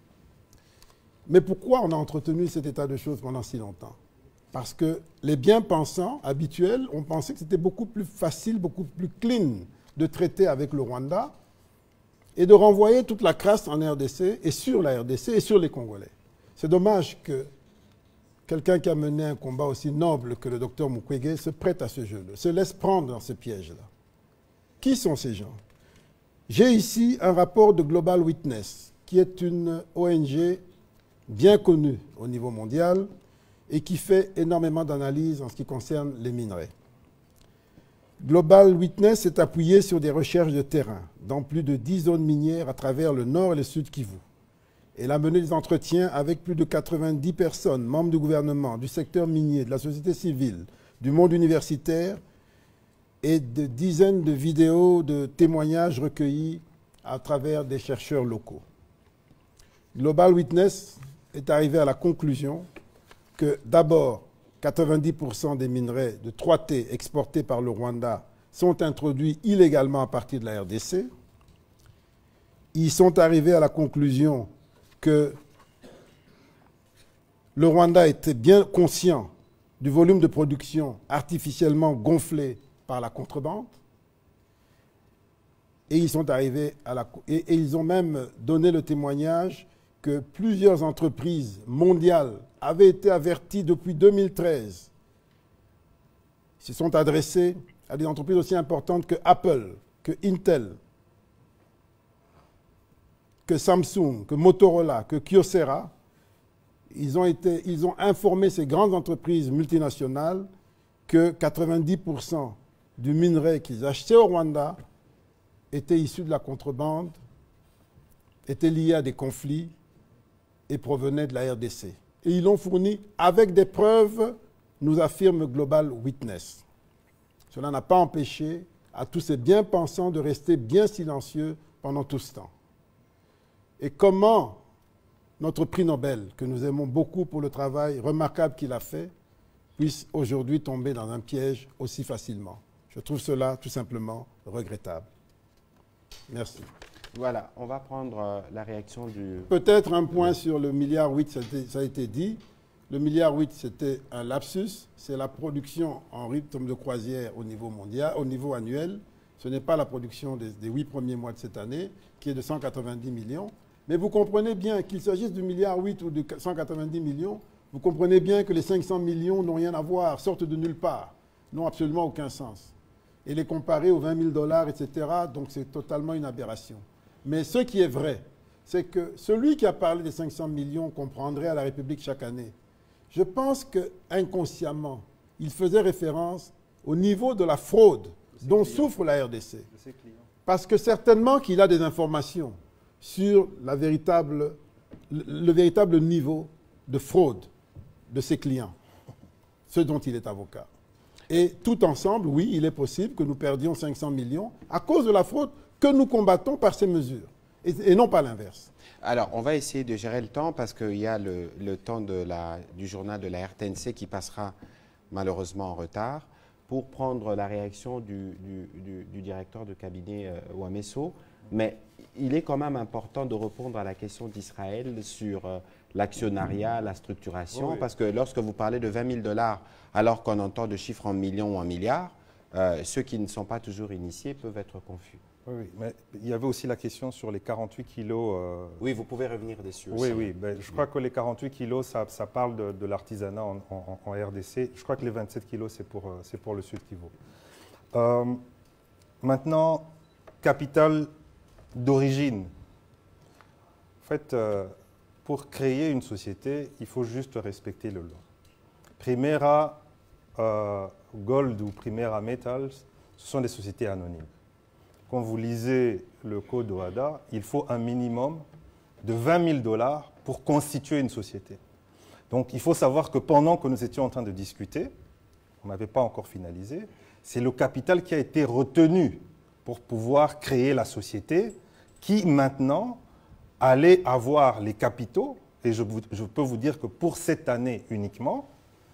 Mais pourquoi on a entretenu cet état de choses pendant si longtemps? Parce que les bien-pensants habituels ont pensé que c'était beaucoup plus facile, beaucoup plus clean de traiter avec le Rwanda et de renvoyer toute la crasse en RDC et sur la RDC et sur les Congolais. C'est dommage que quelqu'un qui a mené un combat aussi noble que le docteur Mukwege se prête à ce jeu-là, se laisse prendre dans ce piège-là. Qui sont ces gens? J'ai ici un rapport de Global Witness, qui est une ONG bien connue au niveau mondial et qui fait énormément d'analyses en ce qui concerne les minerais. Global Witness s'est appuyé sur des recherches de terrain dans plus de 10 zones minières à travers le nord et le sud Kivu. Elle a mené des entretiens avec plus de 90 personnes, membres du gouvernement, du secteur minier, de la société civile, du monde universitaire et de dizaines de vidéos, de témoignages recueillis à travers des chercheurs locaux. Global Witness est arrivé à la conclusion que d'abord, 90% des minerais de 3T exportés par le Rwanda sont introduits illégalement à partir de la RDC. Ils sont arrivés à la conclusion que le Rwanda était bien conscient du volume de production artificiellement gonflé par la contrebande. Et ils sont arrivés à et ils ont même donné le témoignage que plusieurs entreprises mondiales avaient été averties depuis 2013. Ils se sont adressés à des entreprises aussi importantes que Apple, que Intel, que Samsung, que Motorola, que Kyocera. Ils ont informé ces grandes entreprises multinationales que 90% du minerai qu'ils achetaient au Rwanda était issu de la contrebande, était lié à des conflits et provenait de la RDC. Et ils l'ont fourni avec des preuves, nous affirme Global Witness. Cela n'a pas empêché à tous ces bien-pensants de rester bien silencieux pendant tout ce temps. Et comment notre prix Nobel, que nous aimons beaucoup pour le travail remarquable qu'il a fait, puisse aujourd'hui tomber dans un piège aussi facilement. Je trouve cela tout simplement regrettable. Merci. Voilà, on va prendre la réaction du... Peut-être un point sur le milliard 8, ça a été dit. Le milliard 8, c'était un lapsus. C'est la production en rythme de croisière au niveau mondial, au niveau annuel. Ce n'est pas la production des 8 premiers mois de cette année, qui est de 190 millions. Mais vous comprenez bien qu'il s'agisse du milliard 8 ou de 190 millions, vous comprenez bien que les 500 millions n'ont rien à voir, sortent de nulle part, n'ont absolument aucun sens. Et les comparer aux 20 000 $, etc., donc c'est totalement une aberration. Mais ce qui est vrai, c'est que celui qui a parlé des 500 millions qu'on prendrait à la République chaque année, je pense qu'inconsciemment, il faisait référence au niveau de la fraude dont souffre la RDC. Parce que certainement qu'il a des informations sur le véritable niveau de fraude de ses clients, ceux dont il est avocat. Et tout ensemble, oui, il est possible que nous perdions 500 millions à cause de la fraude que nous combattons par ces mesures, et non pas l'inverse. Alors, on va essayer de gérer le temps parce qu'il y a le temps du journal de la RTNC qui passera malheureusement en retard pour prendre la réaction du directeur de cabinet Ouamesso. Mais il est quand même important de répondre à la question d'Israël sur l'actionnariat, la structuration, oui. Parce que lorsque vous parlez de 20 000 $, alors qu'on entend de chiffres en millions ou en milliards, ceux qui ne sont pas toujours initiés peuvent être confus. Oui, mais il y avait aussi la question sur les 48 kilos. Oui, vous pouvez revenir dessus oui, aussi. Oui, ben, je crois que les 48 kilos, ça parle de l'artisanat en RDC. Je crois que les 27 kilos, c'est pour le Sud Kivu. Maintenant, capital d'origine. En fait, pour créer une société, il faut juste respecter le loi. Primera Gold ou Primera Metals, ce sont des sociétés anonymes. Quand vous lisez le code OHADA, il faut un minimum de 20 000 $ pour constituer une société. Donc il faut savoir que pendant que nous étions en train de discuter, on n'avait pas encore finalisé, c'est le capital qui a été retenu pour pouvoir créer la société qui maintenant allait avoir les capitaux, et je peux vous dire que pour cette année uniquement,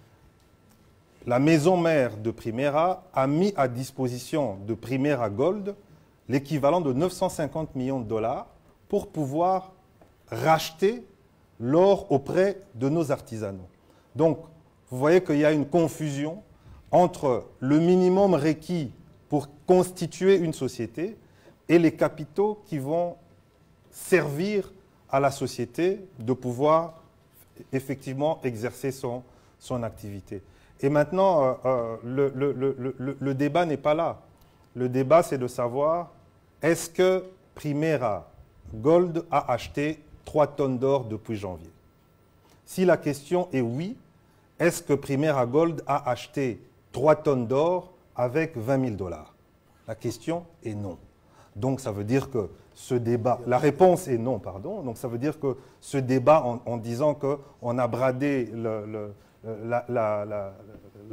la maison mère de Primera a mis à disposition de Primera Gold l'équivalent de 950 millions de $ pour pouvoir racheter l'or auprès de nos artisanaux. Donc, vous voyez qu'il y a une confusion entre le minimum requis pour constituer une société et les capitaux qui vont servir à la société de pouvoir effectivement exercer son activité. Et maintenant, le débat n'est pas là. Le débat, c'est de savoir, est-ce que Primera Gold a acheté 3 tonnes d'or depuis janvier? Si la question est oui, est-ce que Primera Gold a acheté 3 tonnes d'or avec 20 000 $? La question est non. Donc ça veut dire que ce débat, la réponse est non, pardon. Donc ça veut dire que ce débat en disant qu'on a bradé la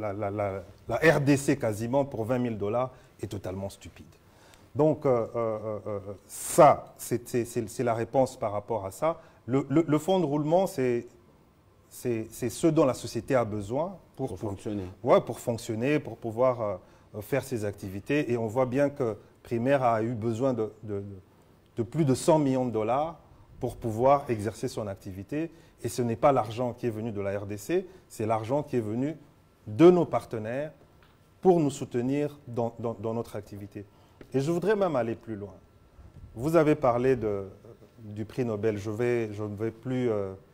RDC quasiment pour 20 000 $ est totalement stupide. Donc ça, c'est la réponse par rapport à ça. Le fonds de roulement, c'est ce dont la société a besoin pour fonctionner. Ouais, pour fonctionner, pour pouvoir faire ses activités. Et on voit bien que Primera a eu besoin de plus de 100 millions de $ pour pouvoir exercer son activité. Et ce n'est pas l'argent qui est venu de la RDC, c'est l'argent qui est venu de nos partenaires pour nous soutenir dans notre activité. Et je voudrais même aller plus loin. Vous avez parlé du prix Nobel. Je ne vais plus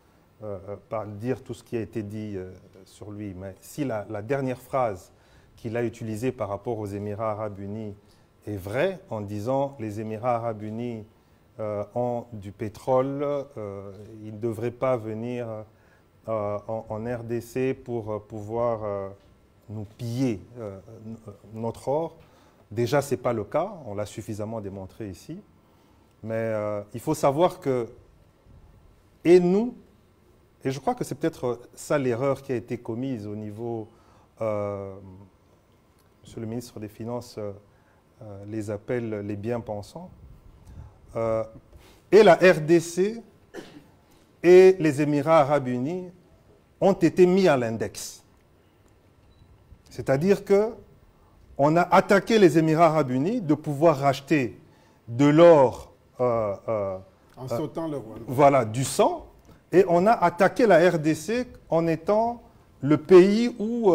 dire tout ce qui a été dit sur lui, mais si la dernière phrase qu'il a utilisée par rapport aux Émirats arabes unis est vraie, en disant les Émirats arabes unis ont du pétrole, ils ne devraient pas venir en RDC pour pouvoir nous piller notre or. Déjà, ce n'est pas le cas, on l'a suffisamment démontré ici. Mais il faut savoir que, et nous, et je crois que c'est peut-être ça l'erreur qui a été commise au niveau, Monsieur le ministre des Finances les appelle les bien-pensants, et la RDC et les Émirats arabes unis ont été mis à l'index. C'est-à-dire qu'on a attaqué les Émirats arabes unis de pouvoir racheter de l'or en sautant le Rwanda. Voilà, du sang, et on a attaqué la RDC en étant le pays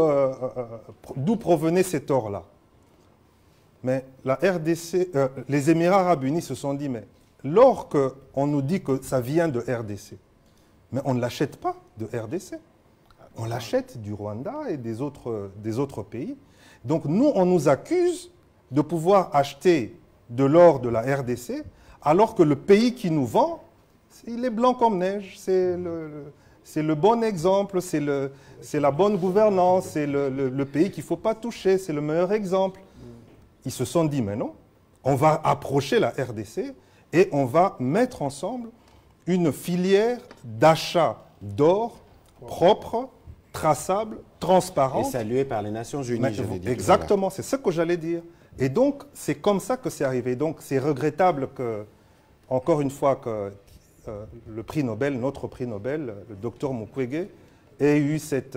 d'où provenait cet or-là. Mais la RDC, les Émirats arabes unis se sont dit, mais l'or qu'on nous dit que ça vient de RDC, mais on ne l'achète pas de RDC. On l'achète du Rwanda et des autres pays. Donc nous, on nous accuse de pouvoir acheter de l'or de la RDC, alors que le pays qui nous vend, il est blanc comme neige. C'est le bon exemple, c'est la bonne gouvernance, c'est le pays qu'il ne faut pas toucher, c'est le meilleur exemple. Ils se sont dit, mais non, on va approcher la RDC et on va mettre ensemble une filière d'achat d'or propre, traçable, transparente. Et saluée par les Nations Unies, je l'ai dit. Exactement, c'est ce que j'allais dire. Et donc, c'est comme ça que c'est arrivé. Donc, c'est regrettable que, encore une fois, que le prix Nobel, notre prix Nobel, le docteur Mukwege, ait eu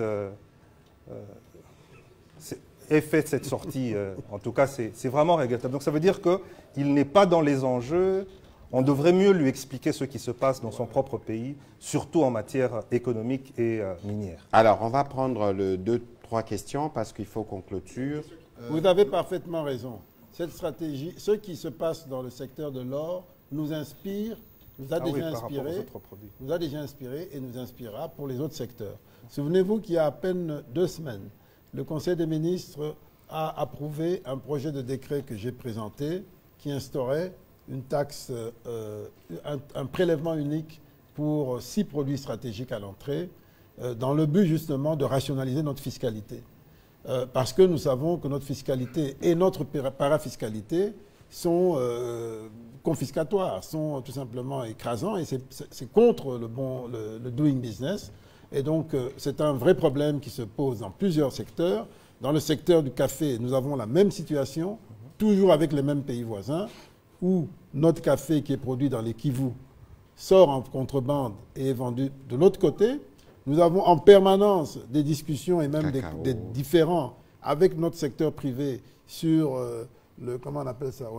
ait fait cette sortie. En tout cas, c'est vraiment regrettable. Donc, ça veut dire qu'il n'est pas dans les enjeux. On devrait mieux lui expliquer ce qui se passe dans son propre pays, surtout en matière économique et minière. Alors, on va prendre 2-3 questions parce qu'il faut qu'on clôture. Vous avez parfaitement raison. Cette stratégie, ce qui se passe dans le secteur de l'or nous inspire, nous a déjà inspiré et nous inspirera pour les autres secteurs. Souvenez-vous qu'il y a à peine 2 semaines, le Conseil des ministres a approuvé un projet de décret que j'ai présenté qui instaurait une taxe, un prélèvement unique pour 6 produits stratégiques à l'entrée, dans le but justement de rationaliser notre fiscalité. Parce que nous savons que notre fiscalité et notre parafiscalité sont confiscatoires, sont tout simplement écrasants, et c'est contre le doing business. Et donc, c'est un vrai problème qui se pose dans plusieurs secteurs. Dans le secteur du café, nous avons la même situation, toujours avec les mêmes pays voisins, où notre café qui est produit dans les Kivu sort en contrebande et est vendu de l'autre côté. Nous avons en permanence des discussions et même des différends avec notre secteur privé sur comment on appelle ça,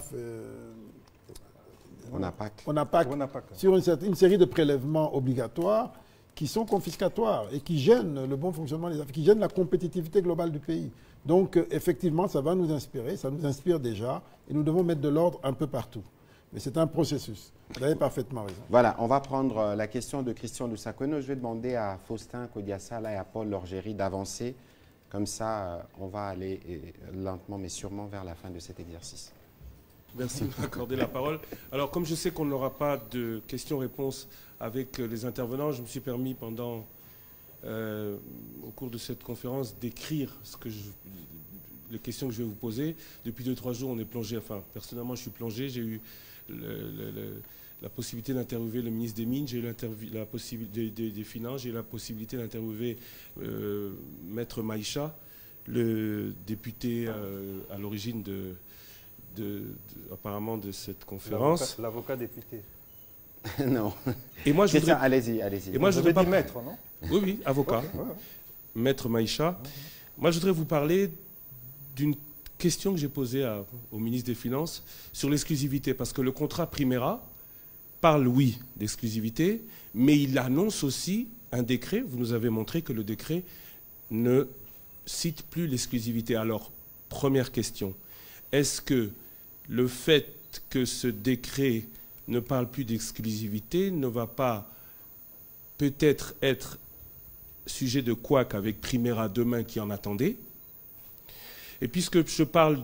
ONAPAC, sur une série de prélèvements obligatoires qui sont confiscatoires et qui gênent le bon fonctionnement des affaires, qui gênent la compétitivité globale du pays. Donc, effectivement, ça va nous inspirer, ça nous inspire déjà, et nous devons mettre de l'ordre un peu partout. Mais c'est un processus. Vous avez parfaitement raison. Voilà, on va prendre la question de Christian Dusakono. Je vais demander à Faustin Kodiassala et à Paul Lorgéry d'avancer. Comme ça, on va aller lentement mais sûrement vers la fin de cet exercice. Merci de m'accorder la parole. Alors, comme je sais qu'on n'aura pas de questions-réponses avec les intervenants, je me suis permis pendant, au cours de cette conférence, d'écrire les questions que je vais vous poser. Depuis 2-3 jours, on est plongé, enfin, personnellement, je suis plongé. J'ai eu la possibilité d'interviewer le ministre des Mines, j'ai eu la possibilité des Finances, j'ai eu la possibilité d'interviewer Maître Maïcha, le député à l'origine apparemment de cette conférence. L'avocat député. Non. Et moi, je voudrais... Allez-y, allez-y. Et moi, je voudrais pas... maître, non? Oui, oui, avocat. Okay, ouais. Maître Maïcha. Moi, je voudrais vous parler d'une question que j'ai posée au ministre des Finances sur l'exclusivité, parce que le contrat Primera parle, oui, d'exclusivité, mais il annonce aussi un décret. Vous nous avez montré que le décret ne cite plus l'exclusivité. Alors, première question, est-ce que le fait que ce décret ne parle plus d'exclusivité ne va pas peut-être être sujet de couac avec Primera demain qui en attendait? Et puisqu'on parle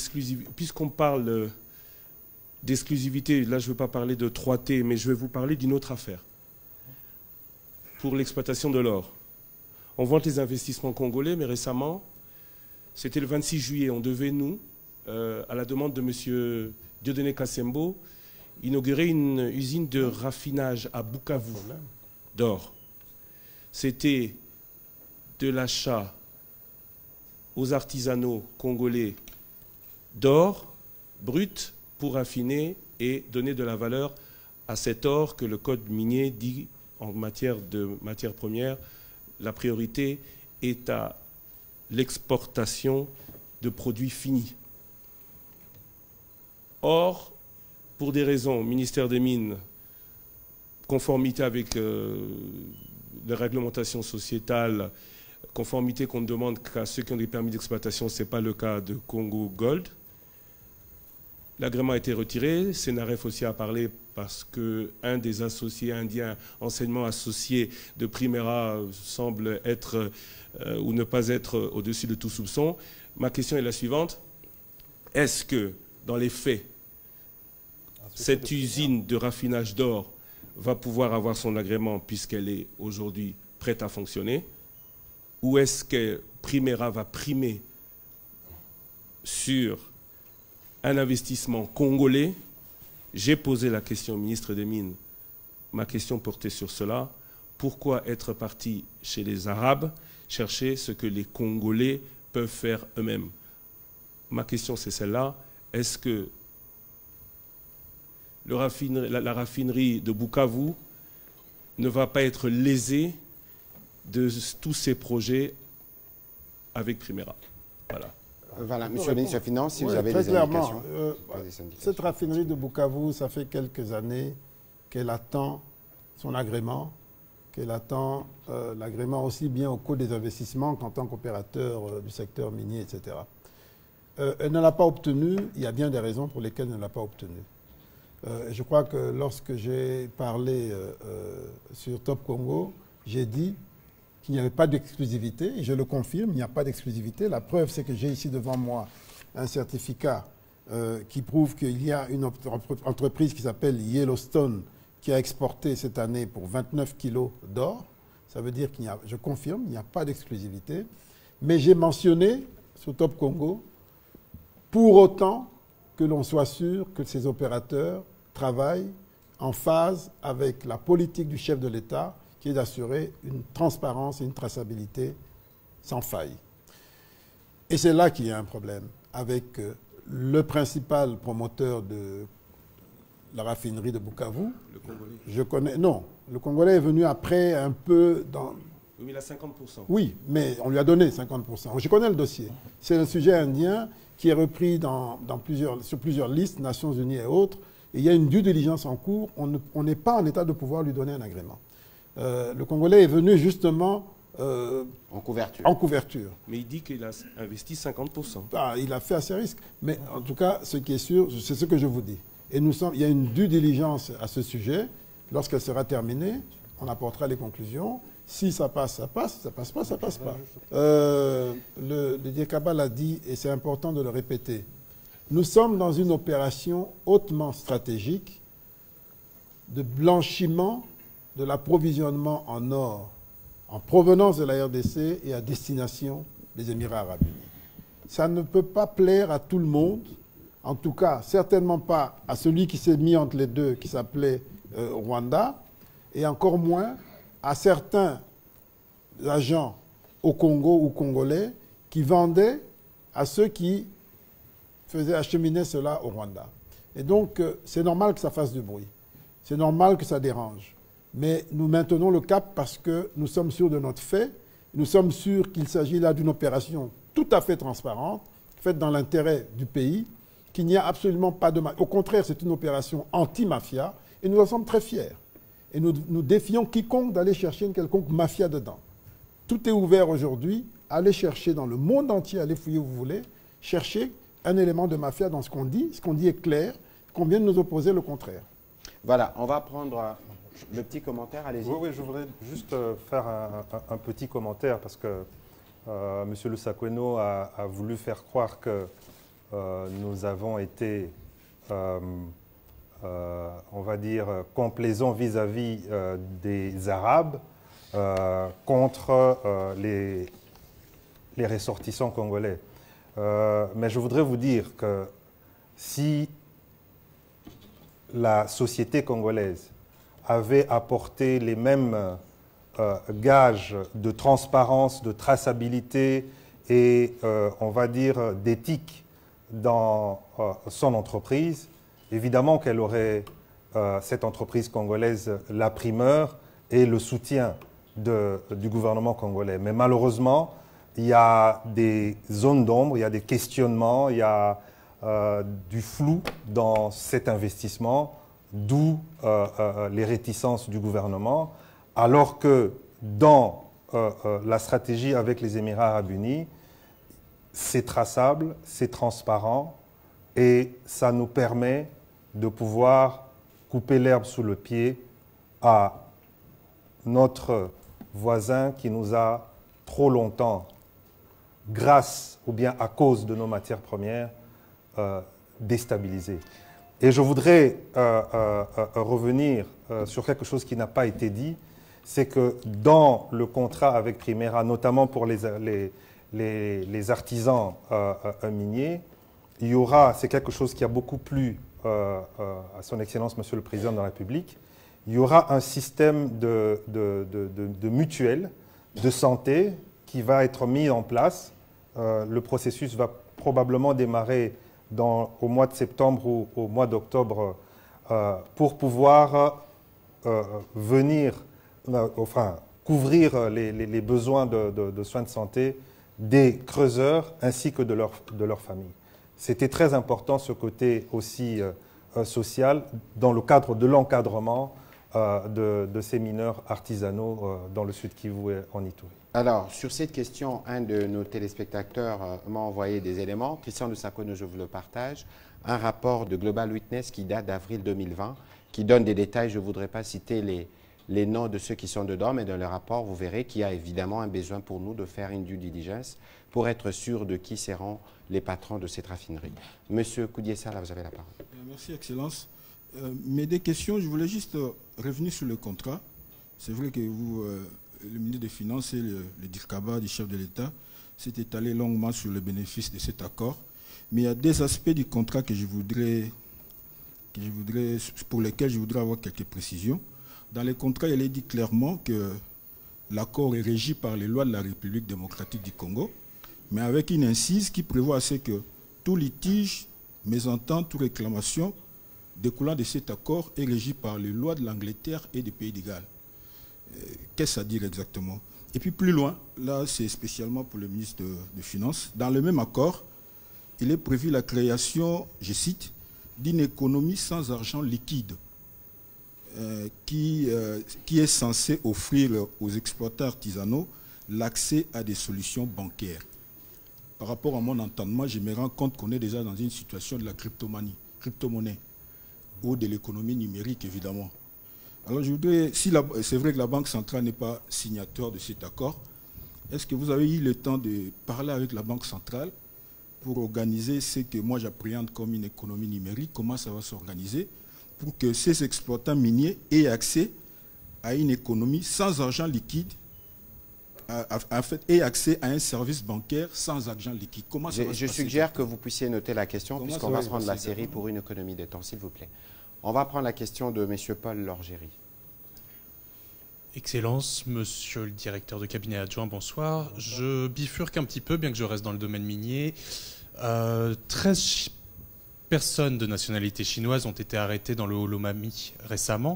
d'exclusivité, là je ne veux pas parler de 3T, mais je vais vous parler d'une autre affaire. Pour l'exploitation de l'or. On vante les investissements congolais, mais récemment, c'était le 26 juillet, on devait, nous, à la demande de M. Dieudonné Kassembo, inaugurer une usine de raffinage à Bukavu d'or. C'était de l'achat aux artisanaux congolais d'or brut pour raffiner et donner de la valeur à cet or que le code minier dit en matière de matières premières, la priorité est à l'exportation de produits finis. Or, pour des raisons, ministère des Mines, conformité avec les réglementations sociétales, conformité qu'on ne demande qu'à ceux qui ont des permis d'exploitation, ce n'est pas le cas de Congo Gold. L'agrément a été retiré. Sénaref aussi a parlé parce qu'un des associés indiens, enseignement associé de Primera, semble être ou ne pas être au-dessus de tout soupçon. Ma question est la suivante. Est-ce que, dans les faits, cette usine de raffinage d'or va pouvoir avoir son agrément puisqu'elle est aujourd'hui prête à fonctionner? Ou est-ce que Primera va primer sur un investissement congolais? J'ai posé la question au ministre des Mines. Ma question portait sur cela. Pourquoi être parti chez les Arabes chercher ce que les Congolais peuvent faire eux-mêmes? Ma question, c'est celle-là. Est-ce que la raffinerie de Bukavu ne va pas être lésée de tous ces projets avec Primera? Voilà. Voilà, Monsieur le ministre des Finances, si vous avez très des clairement, indications. cette raffinerie de Bukavu, ça fait quelques années qu'elle attend son agrément, qu'elle attend l'agrément aussi bien au cours des investissements qu'en tant qu'opérateur du secteur minier, etc. Elle ne l'a pas obtenu, il y a bien des raisons pour lesquelles elle ne l'a pas obtenu. Je crois que lorsque j'ai parlé sur Top Congo, j'ai dit qu'il n'y avait pas d'exclusivité, et je le confirme, il n'y a pas d'exclusivité. La preuve, c'est que j'ai ici devant moi un certificat qui prouve qu'il y a une entreprise qui s'appelle Yellowstone qui a exporté cette année pour 29 kilos d'or. Ça veut dire qu'il n'y a, je confirme, il n'y a pas d'exclusivité. Mais j'ai mentionné sur Top Congo, pour autant que l'on soit sûr que ces opérateurs travaillent en phase avec la politique du chef de l'État, qui est d'assurer une transparence et une traçabilité sans faille. Et c'est là qu'il y a un problème avec le principal promoteur de la raffinerie de Bukavu. Le Congolais. Je connais, non, le Congolais est venu après un peu dans... Oui, mais il a 50%. Oui, mais on lui a donné 50%. Je connais le dossier. C'est un sujet indien qui est repris sur plusieurs listes, Nations Unies et autres. Et il y a une due diligence en cours. On n'est pas en état de pouvoir lui donner un agrément. Le Congolais est venu justement en couverture. En couverture. Mais il dit qu'il a investi 50%. Ah, il a fait à ses risques. Mais en tout cas, ce qui est sûr, c'est ce que je vous dis. Et il y a une due diligence à ce sujet. Lorsqu'elle sera terminée, on apportera les conclusions. Si ça passe, ça passe. Ça passe pas, ça passe pas. Le Diakaba l'a dit, et c'est important de le répéter. Nous sommes dans une opération hautement stratégique de blanchiment de l'approvisionnement en or en provenance de la RDC et à destination des Émirats arabes unis. Ça ne peut pas plaire à tout le monde, en tout cas certainement pas à celui qui s'est mis entre les deux, qui s'appelait Rwanda, et encore moins à certains agents au Congo ou congolais qui vendaient à ceux qui faisaient acheminer cela au Rwanda. Et donc c'est normal que ça fasse du bruit, c'est normal que ça dérange. Mais nous maintenons le cap parce que nous sommes sûrs de notre fait. Nous sommes sûrs qu'il s'agit là d'une opération tout à fait transparente, faite dans l'intérêt du pays, qu'il n'y a absolument pas de mafia. Au contraire, c'est une opération anti-mafia et nous en sommes très fiers. Et nous défions quiconque d'aller chercher une quelconque mafia dedans. Tout est ouvert aujourd'hui. Allez chercher dans le monde entier, allez fouiller où vous voulez, chercher un élément de mafia dans ce qu'on dit. Ce qu'on dit est clair, qu'on vient de nous opposer le contraire. Voilà, on va prendre le petit commentaire, allez-y. Oui, je voudrais juste faire un petit commentaire parce que M. Lusakweno a voulu faire croire que nous avons été, on va dire, complaisants vis-à-vis des Arabes contre les ressortissants congolais. Mais je voudrais vous dire que si la société congolaise avait apporté les mêmes gages de transparence, de traçabilité et, on va dire, d'éthique dans son entreprise, évidemment qu'elle aurait, cette entreprise congolaise, la primeur et le soutien du gouvernement congolais. Mais malheureusement, il y a des zones d'ombre, il y a des questionnements, il y a du flou dans cet investissement, d'où les réticences du gouvernement, alors que dans la stratégie avec les Émirats arabes unis, c'est traçable, c'est transparent et ça nous permet de pouvoir couper l'herbe sous le pied à notre voisin qui nous a trop longtemps, grâce ou bien à cause de nos matières premières, déstabilisés. Et je voudrais revenir sur quelque chose qui n'a pas été dit, c'est que dans le contrat avec Primera, notamment pour les artisans miniers, il y aura, c'est quelque chose qui a beaucoup plu à son Excellence Monsieur le Président de la République, il y aura un système de mutuelle de santé qui va être mis en place. Le processus va probablement démarrer au mois de septembre ou au mois d'octobre pour pouvoir venir, enfin, couvrir les besoins de soins de santé des creuseurs ainsi que de leur famille. C'était très important ce côté aussi social dans le cadre de l'encadrement de ces mineurs artisanaux dans le Sud Kivu et en Ituri. Alors, sur cette question, un de nos téléspectateurs m'a envoyé des éléments. Christian Lusakweno, je vous le partage. Un rapport de Global Witness qui date d'avril 2020, qui donne des détails. Je ne voudrais pas citer les noms de ceux qui sont dedans, mais dans le rapport, vous verrez qu'il y a évidemment un besoin pour nous de faire une due diligence pour être sûr de qui seront les patrons de cette raffinerie. Monsieur Koudiessa, là, vous avez la parole. Merci, Excellence. Mes deux questions, je voulais juste revenir sur le contrat. C'est vrai que vous, le ministre des Finances et le DIRCABA du chef de l'État s'est étalé longuement sur le bénéfice de cet accord. Mais il y a des aspects du contrat pour lesquels je voudrais avoir quelques précisions. Dans le contrat, il est dit clairement que l'accord est régi par les lois de la République démocratique du Congo, mais avec une incise qui prévoit que tout litige, mésentente, toute réclamation découlant de cet accord est régi par les lois de l'Angleterre et des pays d'égal. Qu'est-ce à dire exactement? Et puis plus loin, là c'est spécialement pour le ministre des Finances, dans le même accord, il est prévu la création, je cite, d'une économie sans argent liquide qui est censée offrir aux exploitants artisanaux l'accès à des solutions bancaires. Par rapport à mon entendement, je me rends compte qu'on est déjà dans une situation de la crypto-monnaie. ou de l'économie numérique, évidemment. Alors je voudrais, c'est vrai que la Banque centrale n'est pas signateur de cet accord, est-ce que vous avez eu le temps de parler avec la Banque centrale pour organiser ce que moi j'appréhende comme une économie numérique, comment ça va s'organiser pour que ces exploitants miniers aient accès à une économie sans argent liquide, en fait, aient accès à un service bancaire sans argent liquide. Comment ça va se passer? Je suggère que vous puissiez noter la question, puisqu'on va se rendre la série pour une économie de temps, s'il vous plaît. On va prendre la question de M. Paul Lorgéry. Excellence, monsieur le directeur de cabinet adjoint, bonsoir. Je bifurque un petit peu, bien que je reste dans le domaine minier. 13 personnes de nationalité chinoise ont été arrêtées dans le Holomami récemment.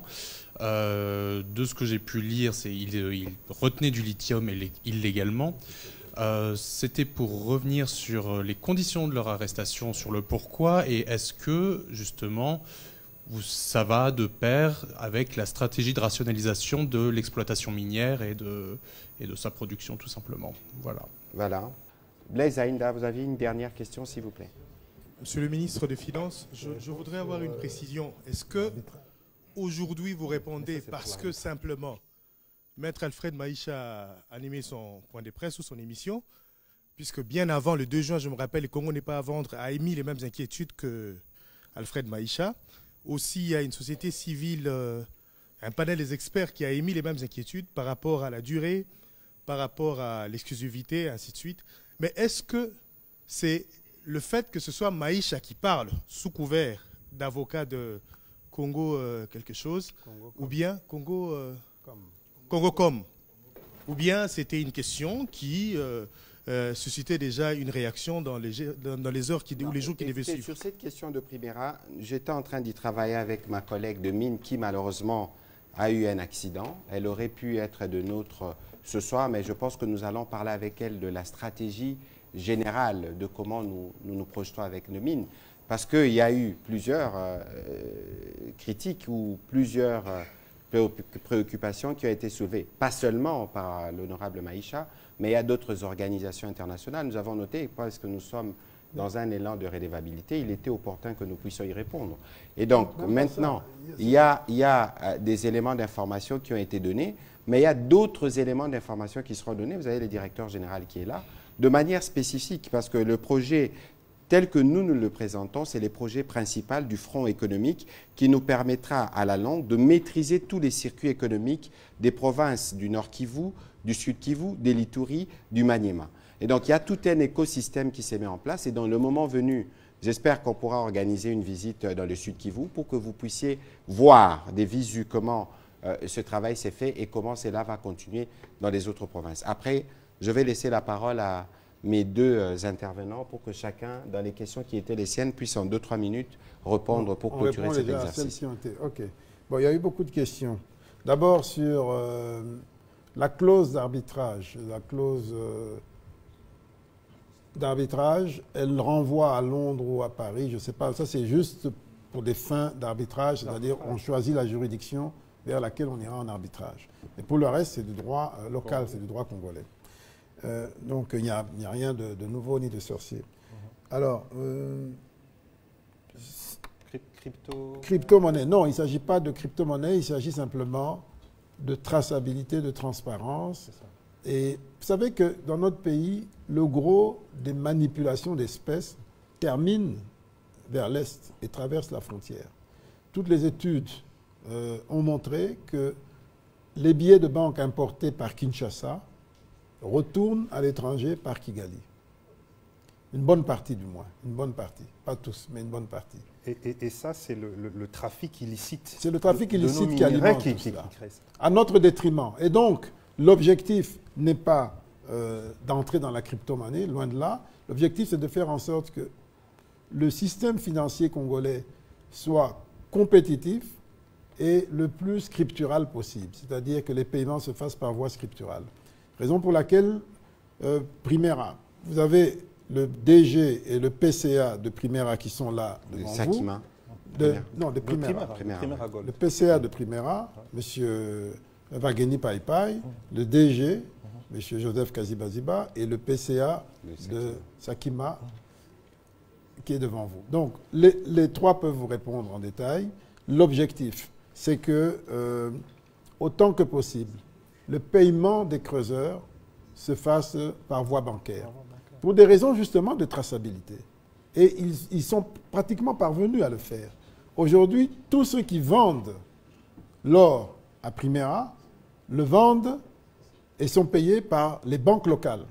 De ce que j'ai pu lire, ils retenaient du lithium illégalement. C'était pour revenir sur les conditions de leur arrestation, sur le pourquoi, et est-ce que, justement, ça va de pair avec la stratégie de rationalisation de l'exploitation minière et de sa production, tout simplement. Voilà. Voilà. Blaise Aïnda, vous aviez une dernière question, s'il vous plaît. Monsieur le ministre des Finances, je voudrais avoir une précision. Est-ce que aujourd'hui vous répondez parce que simplement Maître Alfred Maïcha a animé son point de presse ou son émission, puisque bien avant le 2 juin, je me rappelle, le Congo n'est pas à vendre, a émis les mêmes inquiétudes que Alfred Maïcha. Aussi, il y a une société civile, un panel des experts qui a émis les mêmes inquiétudes par rapport à la durée, par rapport à l'exclusivité, ainsi de suite. Mais est-ce que c'est le fait que ce soit Maïcha qui parle sous couvert d'avocat de Congo quelque chose, ou bien Congo.com, ou bien c'était une question qui suscitait déjà une réaction dans les heures ou les jours qui devaient suivre. Sur cette question de Primera, j'étais en train d'y travailler avec ma collègue de mine qui malheureusement a eu un accident. Elle aurait pu être de nôtre ce soir, mais je pense que nous allons parler avec elle de la stratégie générale de comment nous projetons avec nos mines. Parce qu'il y a eu plusieurs critiques ou plusieurs préoccupations qui ont été soulevées, pas seulement par l'honorable Maïcha, mais il y a d'autres organisations internationales. Nous avons noté, parce que nous sommes dans un élan de redevabilité, il était opportun que nous puissions y répondre. Et donc, maintenant, il y a des éléments d'information qui ont été donnés, mais il y a d'autres éléments d'information qui seront donnés. Vous avez le directeur général qui est là, de manière spécifique, parce que le projet tel que nous le présentons, c'est les projets principaux du front économique qui nous permettra à la longue de maîtriser tous les circuits économiques des provinces du Nord Kivu, du Sud Kivu, des Lituri, du Maniema. Et donc, il y a tout un écosystème qui s'est mis en place. Et dans le moment venu, j'espère qu'on pourra organiser une visite dans le Sud Kivu pour que vous puissiez voir des visus comment ce travail s'est fait et comment cela va continuer dans les autres provinces. Après, je vais laisser la parole à mes deux intervenants pour que chacun, dans les questions qui étaient les siennes, puisse en 2-3 minutes répondre pour clôturer cet exercice. OK. Bon, il y a eu beaucoup de questions. D'abord sur la clause d'arbitrage. La clause d'arbitrage, elle renvoie à Londres ou à Paris, je ne sais pas. Ça, c'est juste pour des fins d'arbitrage, c'est-à-dire on choisit la juridiction vers laquelle on ira en arbitrage. Et pour le reste, c'est du droit local, c'est du droit congolais. Donc, il n'y a rien de nouveau ni de sorcier. Alors, crypto-monnaie. Non, il ne s'agit pas de crypto-monnaie, il s'agit simplement de traçabilité, de transparence. Et vous savez que dans notre pays, le gros des manipulations d'espèces termine vers l'Est et traverse la frontière. Toutes les études ont montré que les billets de banque importés par Kinshasa retournent à l'étranger par Kigali. Une bonne partie du moins, une bonne partie. Pas tous, mais une bonne partie. Et ça, c'est le trafic illicite. C'est le trafic illicite qui alimente tout cela, crée ça. à notre détriment. Et donc, l'objectif n'est pas d'entrer dans la crypto-monnaie, loin de là. L'objectif, c'est de faire en sorte que le système financier congolais soit compétitif et le plus scriptural possible. C'est-à-dire que les paiements se fassent par voie scripturale. Raison pour laquelle Primera, vous avez le DG et le PCA de Primera qui sont là devant vous. Sakima. Non, de Primera. Primera Gold. Le PCA de Primera, M. Wageni Paipai, le DG, M. Joseph Kazibaziba, et le PCA de Sakima qui est devant vous. Donc, les trois peuvent vous répondre en détail. L'objectif, c'est que, autant que possible, le paiement des creuseurs se fasse par voie bancaire, pour des raisons justement de traçabilité. Et ils sont pratiquement parvenus à le faire. Aujourd'hui, tous ceux qui vendent l'or à Primera le vendent et sont payés par les banques locales.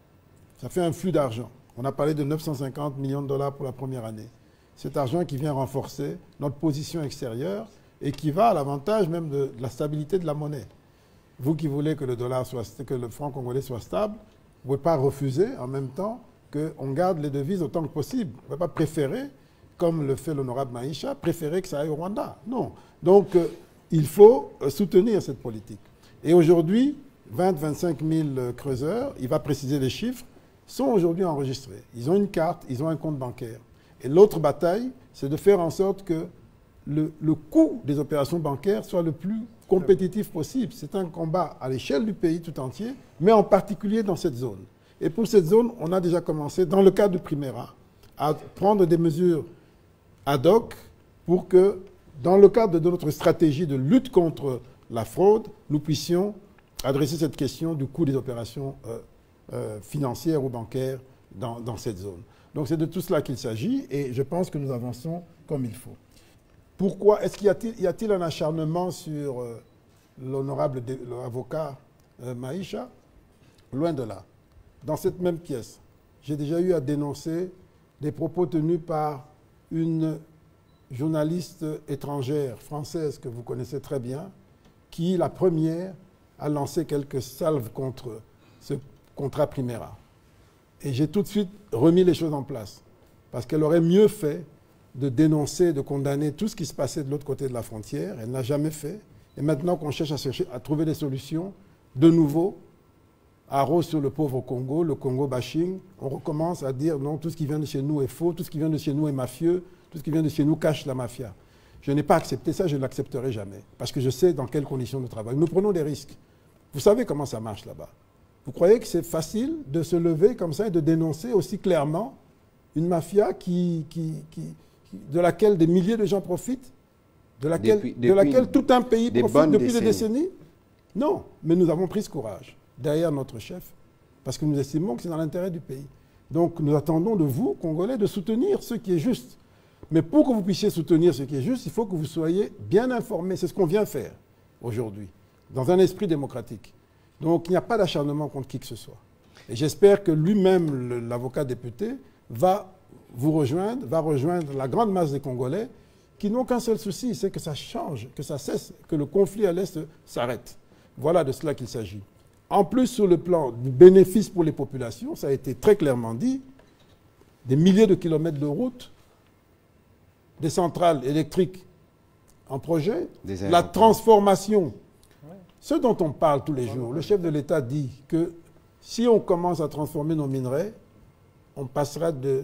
Ça fait un flux d'argent. On a parlé de 950 millions de dollars pour la première année. Cet argent qui vient renforcer notre position extérieure et qui va à l'avantage même de la stabilité de la monnaie. Vous qui voulez que le franc congolais soit stable, vous ne pouvez pas refuser en même temps qu'on garde les devises autant que possible. Vous ne pouvez pas préférer, comme le fait l'honorable Maïcha, préférer que ça aille au Rwanda. Non. Donc, il faut soutenir cette politique. Et aujourd'hui, 20-25 000 creuseurs, il va préciser les chiffres, sont aujourd'hui enregistrés. Ils ont une carte, ils ont un compte bancaire. Et l'autre bataille, c'est de faire en sorte que le coût des opérations bancaires soit le plus compétitif possible. C'est un combat à l'échelle du pays tout entier, mais en particulier dans cette zone. Et pour cette zone, on a déjà commencé, dans le cadre de Primera, à prendre des mesures ad hoc pour que, dans le cadre de notre stratégie de lutte contre la fraude, nous puissions adresser cette question du coût des opérations financières ou bancaires dans cette zone. Donc c'est de tout cela qu'il s'agit et je pense que nous avançons comme il faut. Pourquoi est-ce qu'il y a-t-il un acharnement sur l'honorable avocat Maïcha? Loin de là. Dans cette même pièce, j'ai déjà eu à dénoncer des propos tenus par une journaliste étrangère, française, que vous connaissez très bien, qui, la première, a lancé quelques salves contre ce contrat Primera. Et j'ai tout de suite remis les choses en place. Parce qu'elle aurait mieux fait de dénoncer, de condamner tout ce qui se passait de l'autre côté de la frontière. Elle n'a jamais fait. Et maintenant qu'on cherche à trouver des solutions, de nouveau, arrose sur le pauvre Congo, le Congo bashing, on recommence à dire non, tout ce qui vient de chez nous est faux, tout ce qui vient de chez nous est mafieux, tout ce qui vient de chez nous cache la mafia. Je n'ai pas accepté ça, je ne l'accepterai jamais. Parce que je sais dans quelles conditions nous travaillons. Nous prenons des risques. Vous savez comment ça marche là-bas. Vous croyez que c'est facile de se lever comme ça et de dénoncer aussi clairement une mafia de laquelle des milliers de gens profitent, de laquelle tout un pays profite depuis des décennies? Non, mais nous avons pris ce courage derrière notre chef, parce que nous estimons que c'est dans l'intérêt du pays. Donc nous attendons de vous, Congolais, de soutenir ce qui est juste. Mais pour que vous puissiez soutenir ce qui est juste, il faut que vous soyez bien informés. C'est ce qu'on vient faire aujourd'hui, dans un esprit démocratique. Donc il n'y a pas d'acharnement contre qui que ce soit. Et j'espère que lui-même, l'avocat député, va vous rejoindre, va rejoindre la grande masse des Congolais qui n'ont qu'un seul souci, c'est que ça change, que ça cesse, que le conflit à l'Est s'arrête. Voilà de cela qu'il s'agit. En plus, sur le plan du bénéfice pour les populations, ça a été très clairement dit, des milliers de kilomètres de routes, des centrales électriques en projet, la transformation. Ce dont on parle tous les jours, le chef de l'État dit que si on commence à transformer nos minerais, on passera de,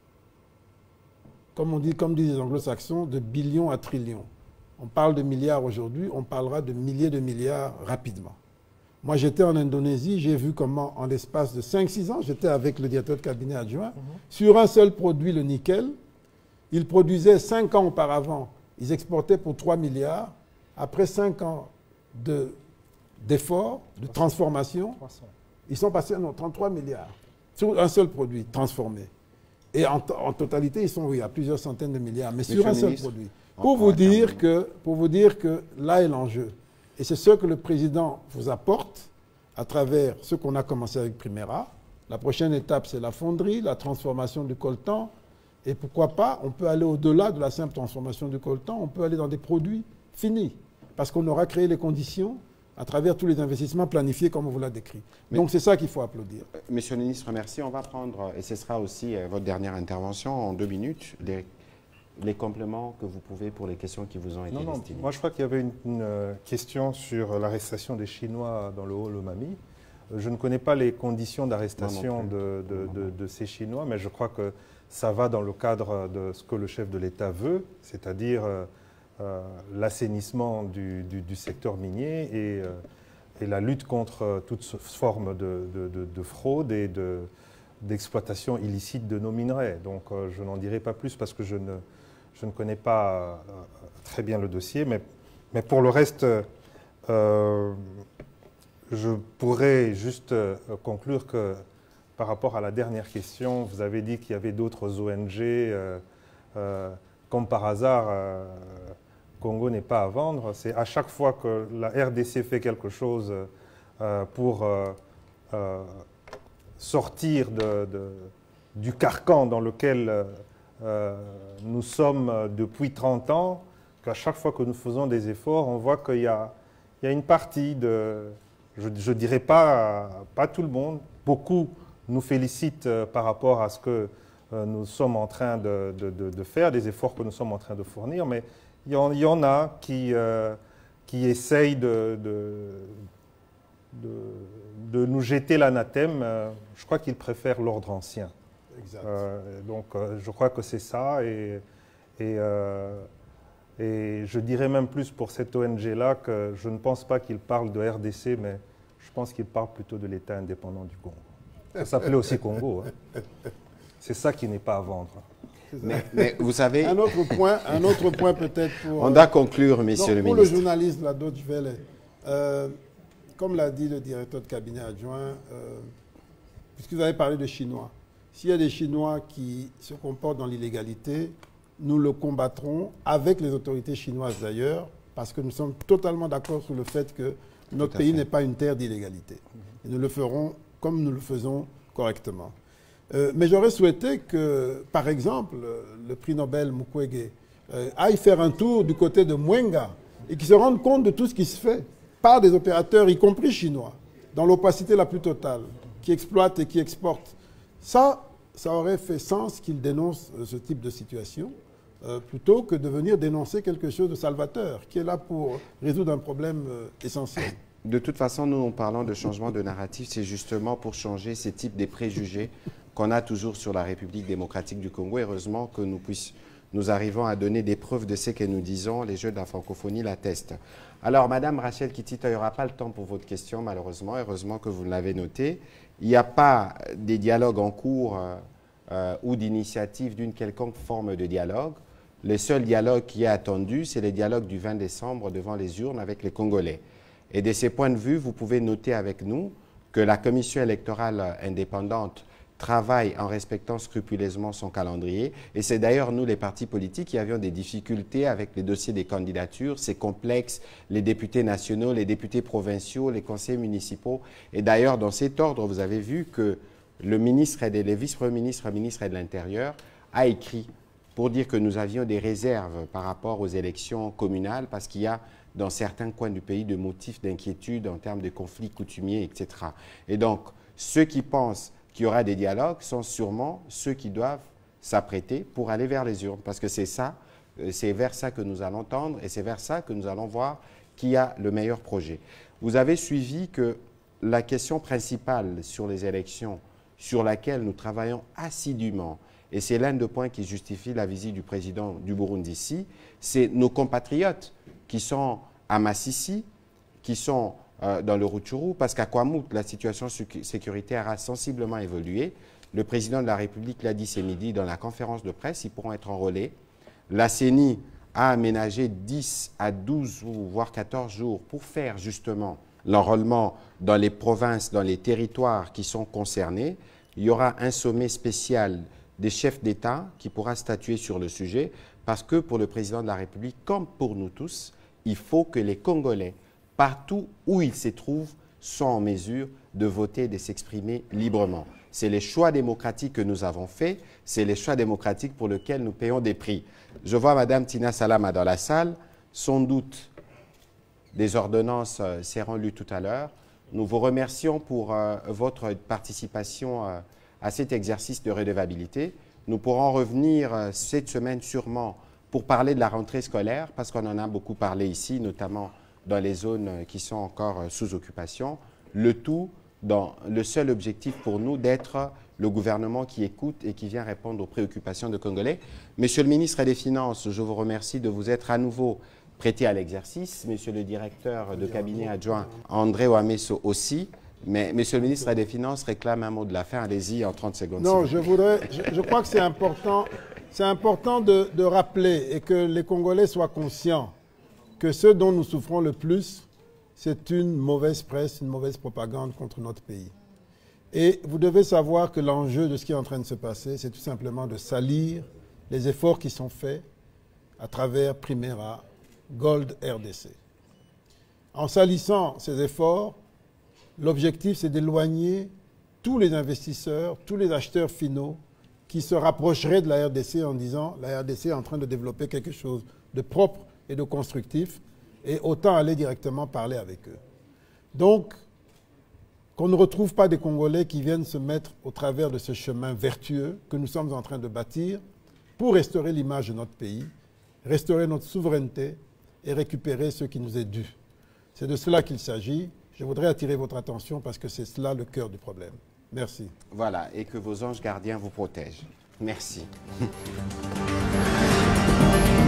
comme disent les anglo-saxons, de billions à trillions. On parle de milliards aujourd'hui, on parlera de milliers de milliards rapidement. Moi, j'étais en Indonésie, j'ai vu comment, en l'espace de 5-6 ans, j'étais avec le directeur de cabinet adjoint, sur un seul produit, le nickel, ils produisaient 5 ans auparavant, ils exportaient pour 3 milliards. Après 5 ans d'efforts, de transformation, ils sont passés à 33 milliards sur un seul produit transformé. Et en totalité, ils sont à plusieurs centaines de milliards, mais sur un seul produit. Pour vous dire que là est l'enjeu. Et c'est ce que le président vous apporte à travers ce qu'on a commencé avec Primera. La prochaine étape, c'est la fonderie, la transformation du coltan. Et pourquoi pas, on peut aller au-delà de la simple transformation du coltan, on peut aller dans des produits finis. Parce qu'on aura créé les conditions à travers tous les investissements planifiés comme on vous l'a décrit. Donc c'est ça qu'il faut applaudir. Monsieur le ministre, merci. On va prendre, et ce sera aussi votre dernière intervention en 2 minutes, les compléments que vous pouvez pour les questions qui vous ont été destinées. Moi je crois qu'il y avait une question sur l'arrestation des Chinois dans le Haut-Lomami. Je ne connais pas les conditions d'arrestation de ces Chinois, mais je crois que ça va dans le cadre de ce que le chef de l'État veut, c'est-à-dire l'assainissement du secteur minier et la lutte contre toute forme de fraude et d'exploitation illicite de nos minerais. Donc je n'en dirai pas plus parce que je je ne connais pas très bien le dossier, mais pour le reste, je pourrais juste conclure que par rapport à la dernière question, vous avez dit qu'il y avait d'autres ONG, comme par hasard, Congo n'est pas à vendre. C'est à chaque fois que la RDC fait quelque chose pour sortir du carcan dans lequel nous sommes depuis 30 ans, qu'à chaque fois que nous faisons des efforts, on voit qu'il y a une partie de, je ne dirais pas tout le monde, beaucoup nous félicitent par rapport à ce que nous sommes en train de faire, des efforts que nous sommes en train de fournir, mais il y en a qui essayent de nous jeter l'anathème. Je crois qu'ils préfèrent l'ordre ancien. Exact. Donc je crois que c'est ça. Et je dirais même plus pour cette ONG-là que je ne pense pas qu'il parle de RDC, mais je pense qu'il parle plutôt de l'État indépendant du Congo. Ça s'appelait aussi Congo. Hein. C'est ça qui n'est pas à vendre. Mais vous savez... Un autre point peut-être pour... On doit conclure, monsieur le ministre. Pour le journaliste, la Deutsche Welle, comme l'a dit le directeur de cabinet adjoint, puisque vous avez parlé de Chinois, s'il y a des Chinois qui se comportent dans l'illégalité, nous le combattrons avec les autorités chinoises d'ailleurs, parce que nous sommes totalement d'accord sur le fait que notre pays n'est pas une terre d'illégalité. Et nous le ferons comme nous le faisons correctement. Mais j'aurais souhaité que, par exemple, le prix Nobel Mukwege aille faire un tour du côté de Mwenga et qu'il se rende compte de tout ce qui se fait par des opérateurs, y compris chinois, dans l'opacité la plus totale, qui exploitent et qui exportent. Ça aurait fait sens qu'il dénonce ce type de situation, plutôt que de venir dénoncer quelque chose de salvateur, qui est là pour résoudre un problème essentiel. De toute façon, nous parlons de changement de narratif, c'est justement pour changer ces types de préjugés qu'on a toujours sur la République démocratique du Congo. Heureusement que nous arrivons à donner des preuves de ce que nous disons. Les Jeux de la francophonie l'attestent. Alors, Madame Rachel Kitita, il n'y aura pas le temps pour votre question, malheureusement. Heureusement que vous l'avez noté. Il n'y a pas des dialogues en cours ou d'initiative d'une quelconque forme de dialogue. Le seul dialogue qui est attendu, c'est le dialogue du 20 décembre devant les urnes avec les Congolais. Et de ces points de vue, vous pouvez noter avec nous que la Commission électorale indépendante travaille en respectant scrupuleusement son calendrier. Et c'est d'ailleurs nous, les partis politiques, qui avions des difficultés avec les dossiers des candidatures. C'est complexe, les députés nationaux, les députés provinciaux, les conseillers municipaux. Et d'ailleurs, dans cet ordre, vous avez vu que le ministre et les vice-premiers ministres, ministre de l'Intérieur, a écrit pour dire que nous avions des réserves par rapport aux élections communales parce qu'il y a dans certains coins du pays de motifs d'inquiétude en termes de conflits coutumiers, etc. Et donc, ceux qui pensent qu'il y aura des dialogues sont sûrement ceux qui doivent s'apprêter pour aller vers les urnes. Parce que c'est ça, c'est vers ça que nous allons tendre et c'est vers ça que nous allons voir qui a le meilleur projet. Vous avez suivi que la question principale sur les élections, sur laquelle nous travaillons assidûment, et c'est l'un des points qui justifie la visite du président du Burundi ici, c'est nos compatriotes qui sont à Massissi, qui sont dans le Rutshuru, parce qu'à Kwamut, la situation sécuritaire a sensiblement évolué. Le président de la République l'a dit ce midi dans la conférence de presse, ils pourront être enrôlés. La CENI a aménagé 10 à 12 ou voire 14 jours pour faire justement l'enrôlement dans les provinces, dans les territoires qui sont concernés. Il y aura un sommet spécial des chefs d'État qui pourra statuer sur le sujet, parce que pour le président de la République, comme pour nous tous, il faut que les Congolais, partout où ils se trouvent, soient en mesure de voter et de s'exprimer librement. C'est les choix démocratiques que nous avons faits, c'est les choix démocratiques pour lesquels nous payons des prix. Je vois Mme Tina Salama dans la salle, sans doute des ordonnances seront lues tout à l'heure. Nous vous remercions pour votre participation à cet exercice de redevabilité. Nous pourrons revenir cette semaine sûrement pour parler de la rentrée scolaire, parce qu'on en a beaucoup parlé ici, notamment dans les zones qui sont encore sous occupation. Le tout dans le seul objectif pour nous d'être le gouvernement qui écoute et qui vient répondre aux préoccupations des Congolais. Monsieur le ministre des Finances, je vous remercie de vous être à nouveau prêté à l'exercice. Monsieur le directeur de cabinet adjoint André Ouamesso aussi. Mais Monsieur le ministre des Finances réclame un mot de la fin. Allez-y en 30 secondes. Non, je crois que c'est important. c'est important de rappeler et que les Congolais soient conscients que ce dont nous souffrons le plus, c'est une mauvaise presse, une mauvaise propagande contre notre pays. Et vous devez savoir que l'enjeu de ce qui est en train de se passer, c'est tout simplement de salir les efforts qui sont faits à travers Primera, Gold RDC. En salissant ces efforts, l'objectif, c'est d'éloigner tous les investisseurs, tous les acheteurs finaux qui se rapprocheraient de la RDC en disant la RDC est en train de développer quelque chose de propre et de constructif, et autant aller directement parler avec eux. Donc, qu'on ne retrouve pas des Congolais qui viennent se mettre au travers de ce chemin vertueux que nous sommes en train de bâtir pour restaurer l'image de notre pays, restaurer notre souveraineté et récupérer ce qui nous est dû. C'est de cela qu'il s'agit. Je voudrais attirer votre attention parce que c'est cela le cœur du problème. Merci. Voilà, et que vos anges gardiens vous protègent. Merci.